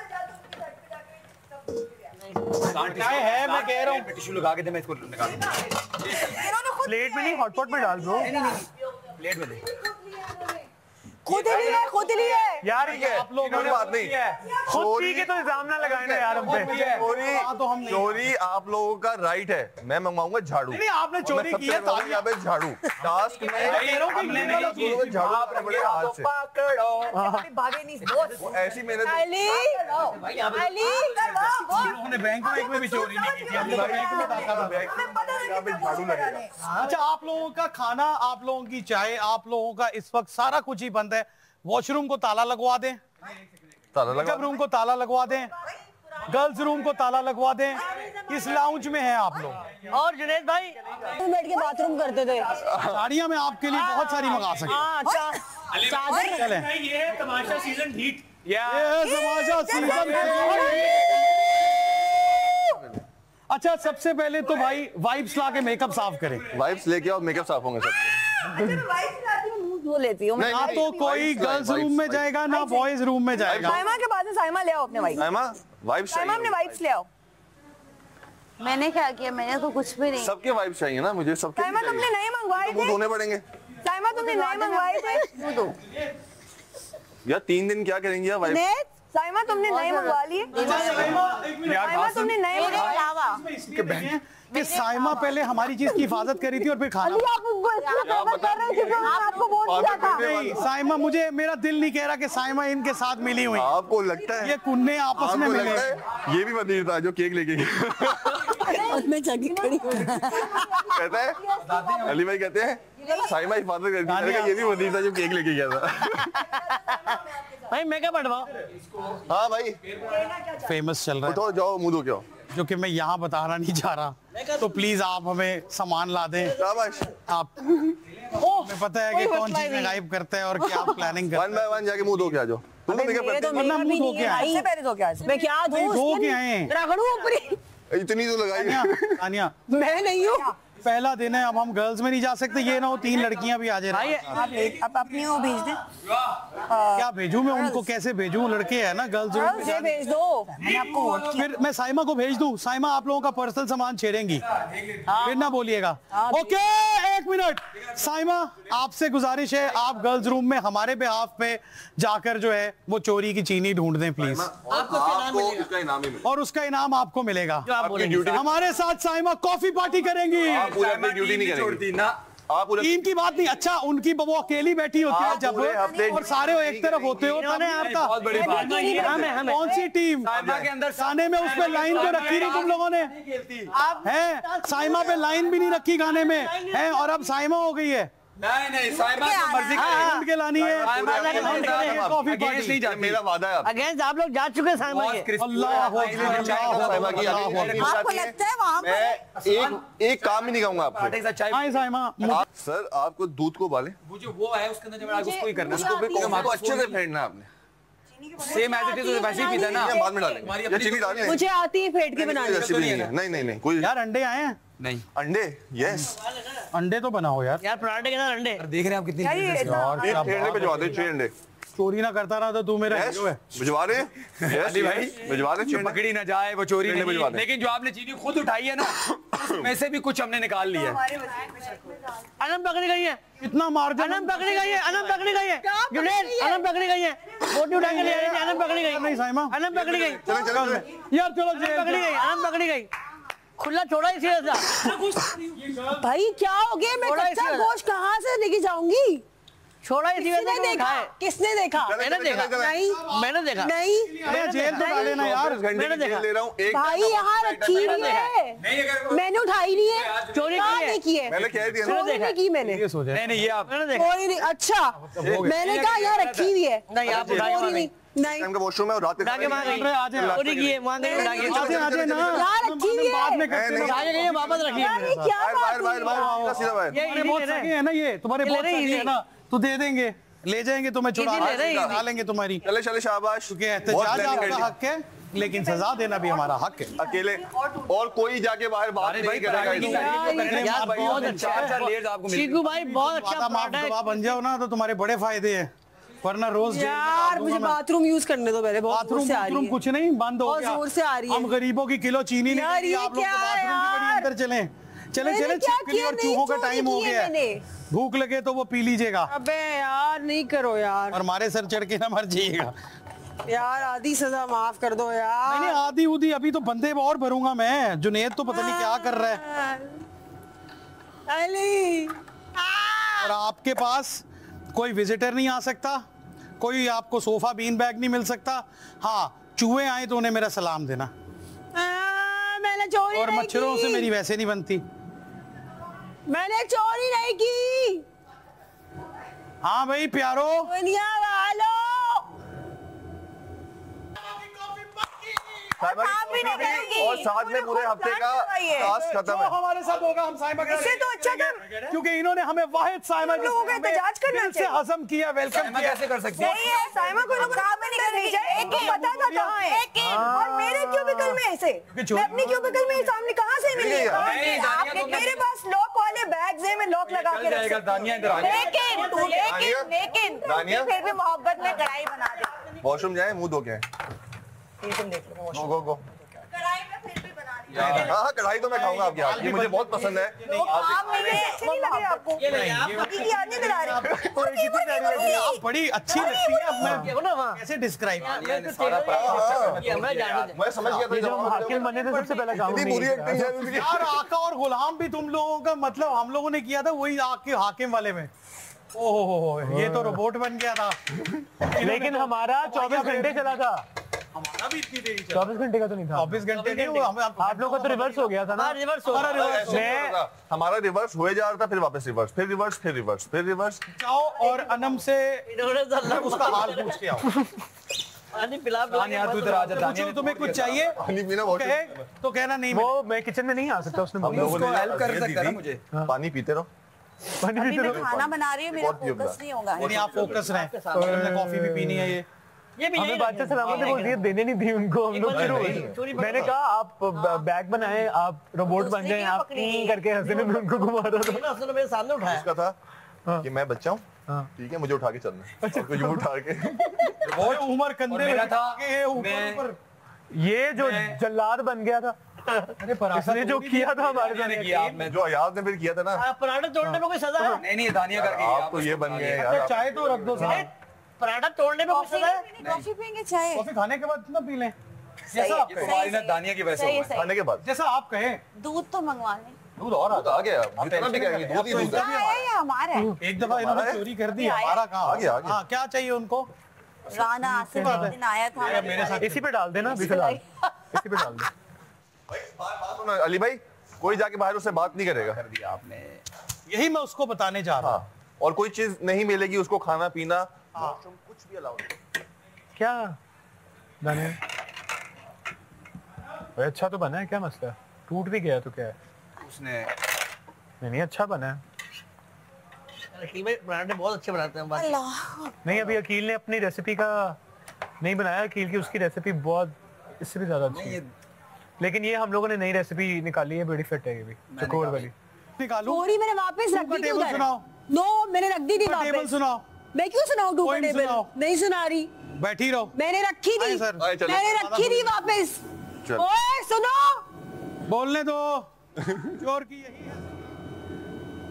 हटाएं है, मैं कह रहा हूँ। टिश्यू लगा के दे, मैं इसको निकाल प्लेट में नहीं, हॉटपॉट में डाल दो। प्लेट में दे। खुद ही है, खुद ही है यार ठीक है, आप लोगों कोई ने बात नहीं। खुद पी के तो इल्जाम ना लगाए ना यार हम पे। चोरी चोरी आप लोगों का राइट है। मैं मंगवाऊंगा झाड़ू। नहीं आपने चोरी की है, तो यहाँ पे झाड़ू टास्क में झाड़ू अपने बड़े हाथ से भागे नहीं दोस्त। वो ऐसी मेहनत अली अली उन्होंने बैंक बैंक में भी चोरी नहीं की थी। हमने तो बैंक में डाका था। यहाँ पे झाड़ू लगेगा। अच्छा, आप लोगों का खाना, आप लोगों की चाय, आप लोगों का इस वक्त सारा कुछ ही बंद है। वॉशरूम को ताला लगवा दें, ताला लगा। रूम को ताला लगवा दें, गर्ल्स रूम को ताला लगवा दें। इस लाउंज में हैं आप लोग। और जुनैद भाई बैठ के बाथरूम करते थे। साड़ियां मैं आपके लिए बहुत सारी मंगा सकता हूं। चादर चलें। ये तमाशा सीजन हीट। ये तमाशा सीजन। अच्छा, सबसे पहले तो भाई वाइप्स ला के मेकअप साफ करें। वाइप्स लेके आओ, मेकअप साफ होंगे सब। धो लेती हूँ। ना तो कोई गर्ल्स रूम में जाएगा ना बॉयज रूम में जाएगा। साइमा के पास साइमा ले आओ अपने वाइफ। साइमा वाइप्स साइमा अपने वाइफ्स ले आओ। मैंने क्या किया? मैंने तो कुछ भी नहीं। सबके वाइप्स चाहिए ना मुझे, सबके साइमा तुमने नए मंगवाए वो थे। धोने पड़ेंगे। साइमा तुमने नए मंगवाए थे। दो यार तीन दिन क्या करेंगी यार वाइफ? साइमा तुमने नए मंगवा लिए। साइमा तुमने नए मंगवाए कि साइमा पहले हमारी चीज की हिफाजत करी थी और फिर खाना। आपको बोल दिया था। नहीं साइमा, मुझे मेरा दिल नहीं कह रहा कि साइमा इनके साथ मिली हुई। आपको लगता है ये कुन्ने आपस में मिले? ये भी वजीर था जो केक लेके गया। मैं जगी खड़ी कहता है अली भाई कहते हैं साइमा हिफाजत करती है। ये भी वजीर था जो केक लेके गया था। भाई मेकअप हटवाओ। हाँ भाई फेमस चल रहा है। तो जाओ मुंह धो के आओ। जो कि मैं यहाँ बताना नहीं चाह रहा, तो प्लीज आप हमें सामान ला दें। शाबाश। आप हमें पता है कि कौन चीज में गायब करते हैं और क्या प्लानिंग करते हैं। वन बाय वन जाके मुंह धो के आ जाओ। तुम तो मेकअप करते वरना मुंह धो के आए। इससे पहले धो के आए। मैं क्या धो धो के आए। रगड़ू ऊपरी। इतनी तो लगाई। तानिया मैं नहीं हूँ। पहला दिन है, अब हम गर्ल्स में नहीं जा सकते। ये ना हो तीन लड़कियां भी आ जाए। आप अपनी वो भेज दें। क्या भेजूं मैं उनको? कैसे भेजूं? लड़के हैं ना गर्ल्स रूम में। भेज दो। मैंने आपको वोट किया। फिर मैं साइमा को भेज दूं? साइमा आप लोगों का पर्सनल सामान छेड़ेंगी, फिर ना बोलिएगा। ओके एक मिनट। साइमा आपसे गुजारिश है, आप गर्ल्स रूम में हमारे बिहाफ पे जाकर जो है वो चोरी की चीनी ढूंढ दें प्लीज। आपको इसका इनाम ही मिलेगा। और उसका इनाम आपको मिलेगा। आपकी ड्यूटी हमारे साथ साइमा कॉफी पार्टी करेंगी। पूरे अपनी ड्यूटी नहीं करेंगी ना। आप पूरे टीम की बात नहीं। अच्छा, उनकी वो अकेली बैठी होती है जब और सारे एक तरफ होते हो तब नहीं आता। बहुत बड़ी बात है। कौन सी टीम? साइमा के अंदर खाने में उस पे लाइन तो रखी नहीं तुम लोगों ने है? साइमा पे लाइन भी नहीं रखी गाने में है और अब साइमा हो गई है। नहीं नहीं साइमा जो मर्जी ढूंढ के लानी है कॉफी अगेंस्ट नहीं जाती। मेरा वादा है अगेंस्ट आप लोग जा चुके हैं साइमा के। अल्लाह साइमा की आपको लगता है वहाँ मैं एक एक काम ही नहीं कहूंगा आपसे। हाय साइमा। आप सर आपको दूध को उबाले, वो जो वो है उसके अंदर जब उसको ही करना उसको भी को अच्छे से फेंटना है आपने। सेम एज इट इज वैसे ही पीता ना। ये बाद में डालेंगे या चीनी डालेंगे। मुझे आती है फेंट के बनानी। रेसिपी नहीं है। नहीं नहीं नहीं कोई यार अंडे आए हैं? नहीं अंडे यस अंडे तो बनाओ यार। यार पराठे के साथ अंडे देख रहे हैं आप कितनी यार एक फेंटने पे भिजवा दे छह अंडे। चोरी ना करता रहा तो तू मेरा हीरो है। भिजवा रहे हैं अली भाई भिजवा रहे हैं पकड़ी ना जाए वो चोरी नहीं भिजवा दे। लेकिन जो आपने चीनी खुद उठाई है ना उसमें से भी कुछ हमने निकाल लिया है। अनम पकड़ी गई है। इतना मार दे। अनम पकड़ी गई है। अनम पकड़ी गई है। जुनेद अनम पकड़ी गई है। बोटी उठा के ले आई थी। अनम पकड़ी गई। नहीं साइमा अनम पकड़ी गई। चलो चलो यार चलो अनम पकड़ी गई। अनम पकड़ी गई। खुला छोड़ा इसी ऐसा। भाई क्या हो गया? मैं कच्चा गोश्त कहाँ से लेके जाऊंगी? छोड़ा इसी किसने देखा? किसने देखा? मैंने देखा। नहीं मैंने देखा। नहीं मैं जेल तो डाले ना यार। मैंने देखा ले रहा हूँ एक भाई यहाँ रखी हुई है। मैंने उठाई नहीं है। चोरी की है। मैंने कह दिया चोरी नहीं की मैंने। नहीं नहीं ये आप चोरी नहीं। अच्छा मैंने कहा यहाँ रखी हुई है। नहीं आप उठाई नहीं। नहीं टाइम का वॉशरूम है और रात उठा के वहाँ गई। चोरी की है वहाँ गई उठा के। आजे आजे ना यहाँ रखी हुई बाद में है। करते हैं। उठा के गई वापस रखी है। अरे क्या बाहर बात बाहर बाहर हुई? बाहर सीधा बाहर ये तुम्हारे बहुत सगे है ना ये तुम्हारे बहुत सगे है ना तो दे देंगे ले जाएंगे तुम्हें छुड़ा ले रहे हैं। खा लेंगे तुम्हारी। चले चले शाबाश क्योंकि एहतजाज आपका हक है लेकिन सजा देना भी हमारा हक है। अकेले और कोई जाके बाहर बात नहीं करेगा। यार बहुत अच्छा चार चार लेयर्स आपको मिल चीकू भाई बहुत अच्छा वादा माफ पराठा है। दबा बन जाओ ना तो तुम्हारे बड़े फायदे हैं वरना रोज जेल में डाल यार दूंगा मुझे मैं। बाथरूम यूज करने दो पहले। बहुत जोर बाथरूम से आ रही बाथरूम है। कुछ नहीं बंद हो बहुत गया। जोर से आ रही है। हम गरीबों की किलो चीनी नहीं यार, देंगे, ये आप लोग क्या तो बाथरूम की बड़ी यार? अंदर चले चले मैंने चले क्या छिपकली किया? और नहीं चूहों का चोरी टाइम हो की है गया है। मैंने। भूख लगे तो वो पी लीजिएगा अबे यार नहीं करो यार। और हमारे सर चढ़ के ना मर जाइएगा। यार आधी सजा माफ कर दो यार। नहीं आधी उदी अभी तो बंदे और भरूंगा मैं। जुनेद तो पता नहीं क्या कर रहा है। अली और आपके पास कोई विजिटर नहीं आ सकता, कोई आपको सोफा बीन बैग नहीं मिल सकता। हाँ चूहे आए तो उन्हें मेरा सलाम देना। आ, मैंने चोरी और नहीं मच्छरों की। से मेरी वैसे नहीं बनती। मैंने चोरी नहीं की। हाँ भाई प्यारो दुनिया वालों और साथ में पूरे हफ्ते का टास्क खत्म है। हमारे साथ होगा हम साइमा का इससे तो अच्छा था क्योंकि इन्होंने हमें वाहिद साइमा के लोगों का एहतजाज करना से हजम किया वेलकम किया। कैसे कर सकते सही है साइमा को लोग काम में नहीं कर भेजा है। एक पता था कहाँ है और मेरे क्यूबिकल में ऐसे मैं अपनी क्यूबिकल में सामने कहाँ से मिली। मेरे पास लॉक वाले बैग्स हैं मैं लॉक लगा के रख सकती हूँ। लेकिन लेकिन लेकिन दानिया? फिर भी मोहब्बत में कढ़ाई बना दे। वॉशरूम जाए मुंह धो के तुम देख लो गो गो गो कढ़ाई में फिर भी बना दे। हाँ हाँ कढ़ाई तो मैं खाऊंगा आपके हाथ की, मुझे बहुत पसंद है। आप मेरे अच्छे नहीं लग रहे आपको आप की याद नहीं दिला रहे। आप बड़ी अच्छी लगती है। अब मैं कैसे डिस्क्राइब मैं समझ गया था जब हम हाकिम बने थे सबसे पहले काम इतनी बुरी एक्टिंग है उनकी। यार आका और गुलाम भी तुम लोगों का मतलब हम लोगों ने किया था वही आके हाकिम वाले में। ओहो ये तो रोबोट बन गया था। लेकिन हमारा चौबीस घंटे चला था। हमारा भी इतनी देरी चला। चौबीस घंटे का तो नहीं था। चौबीस घंटे नहीं हुआ। आप लोगों का तो रिवर्स हो गया था ना। रिवर्स हो मैं हमारा रिवर्स हुए जा रहा था, फिर वापस रिवर्स, फिर रिवर्स, फिर रिवर्स, फिर रिवर्स। जाओ और अनम से उसका हाल पूछ के आओ। पानी पिला दानिया तू इधर आ जा। पूछो तुम्हें कुछ चाहिए पानी पीना बहुत कहे तो कहना नहीं। वो मैं किचन में नहीं आ सकता उसने बोला। लोगों ने हेल्प कर सकता है ना मुझे। पानी पीते रहो। पानी अभी पीते मैं रहो। खाना बना रही हूँ मेरा फोकस नहीं होगा। नहीं आप फोकस रहें। हमने कॉफी भी पीनी है ये ये भी हमें बादशाह सलामत ने बोल दिया देने नहीं दी उनको। हम लोग शुरू हुए। मैंने कहा आप बैग बनाए आप रोबोट बन जाए आप करके हंसने में उनको घुमा रहा था। मेरे सामने उठाया उसका था कि मैं बच्चा हूँ ठीक है मुझे उठा के चलना है और यूं उठा के वो उमर कंधे मेरा था के ऊपर ये जो जल्लाद बन गया था अरे पर इसने जो किया था हमारे साथ किया आपने जो अयाज ने फिर किया था ना। पराठा तोड़ने में कोई सजा है? नहीं नहीं दानिया करके आप तो ये बन गए यार। चाय तो रख दो साहब। पराठा तोड़ने में कोई सजा है? कॉफी पियेंगे चाय? कॉफी खाने के बाद ना पी लें जैसा आप कहें। तुम्हारी ना दानिया की वजह से हुआ है। खाने के बाद जैसा आप कहें। दूध तो मंगवा लें। दूध और आ गया जितना भी कहेंगे दूध ही दूध क्या है ये हमारा है? एक दफा इन्होंने चोरी कर दी हमारा काम आ गया, आ गया। हाँ क्या चाहिए उनको। राना आसिफ एक दिन आया था मेरे साथ इसी पे डाल देना अभी फिलहाल इसी पे डाल दे। सुनो अली भाई कोई जाके बाहर उससे बात नहीं करेगा। कर दिया आपने। यही मैं उसको बताने जा रहा हूँ और कोई चीज नहीं मिलेगी उसको खाना पीना वॉशरूम कुछ भी अलाउड नहीं। क्या दाने भाई अच्छा तो बना है, क्या मसला है? टूट भी गया तो क्या है उसने नहीं नहीं अच्छा बना है। अकील भाई पराठे बहुत अच्छे बनाते हैं बाकी। नहीं अभी अकील ने अपनी रेसिपी का नहीं बनाया, अकील की उसकी रेसिपी बहुत इससे भी ज्यादा अच्छी है। लेकिन ये हम लोगों ने नई रेसिपी निकाली है, बड़ी फिट है ये भी चकोर वाली। निकालूं पूरी मैंने वापस रख दी थी टेबल उधर। सुनाओ। नो मैंने रख दी थी वापस। टेबल सुनाओ। मैं क्यों सुनाऊं टू पोएम टेबल? सुनाओ। नहीं सुना रही। बैठी रहो। मैंने रखी थी। आए सर। आए चलो। मैंने रखी थी वापस। चल। ओए सुनो। बोलने दो। चोर की यही है।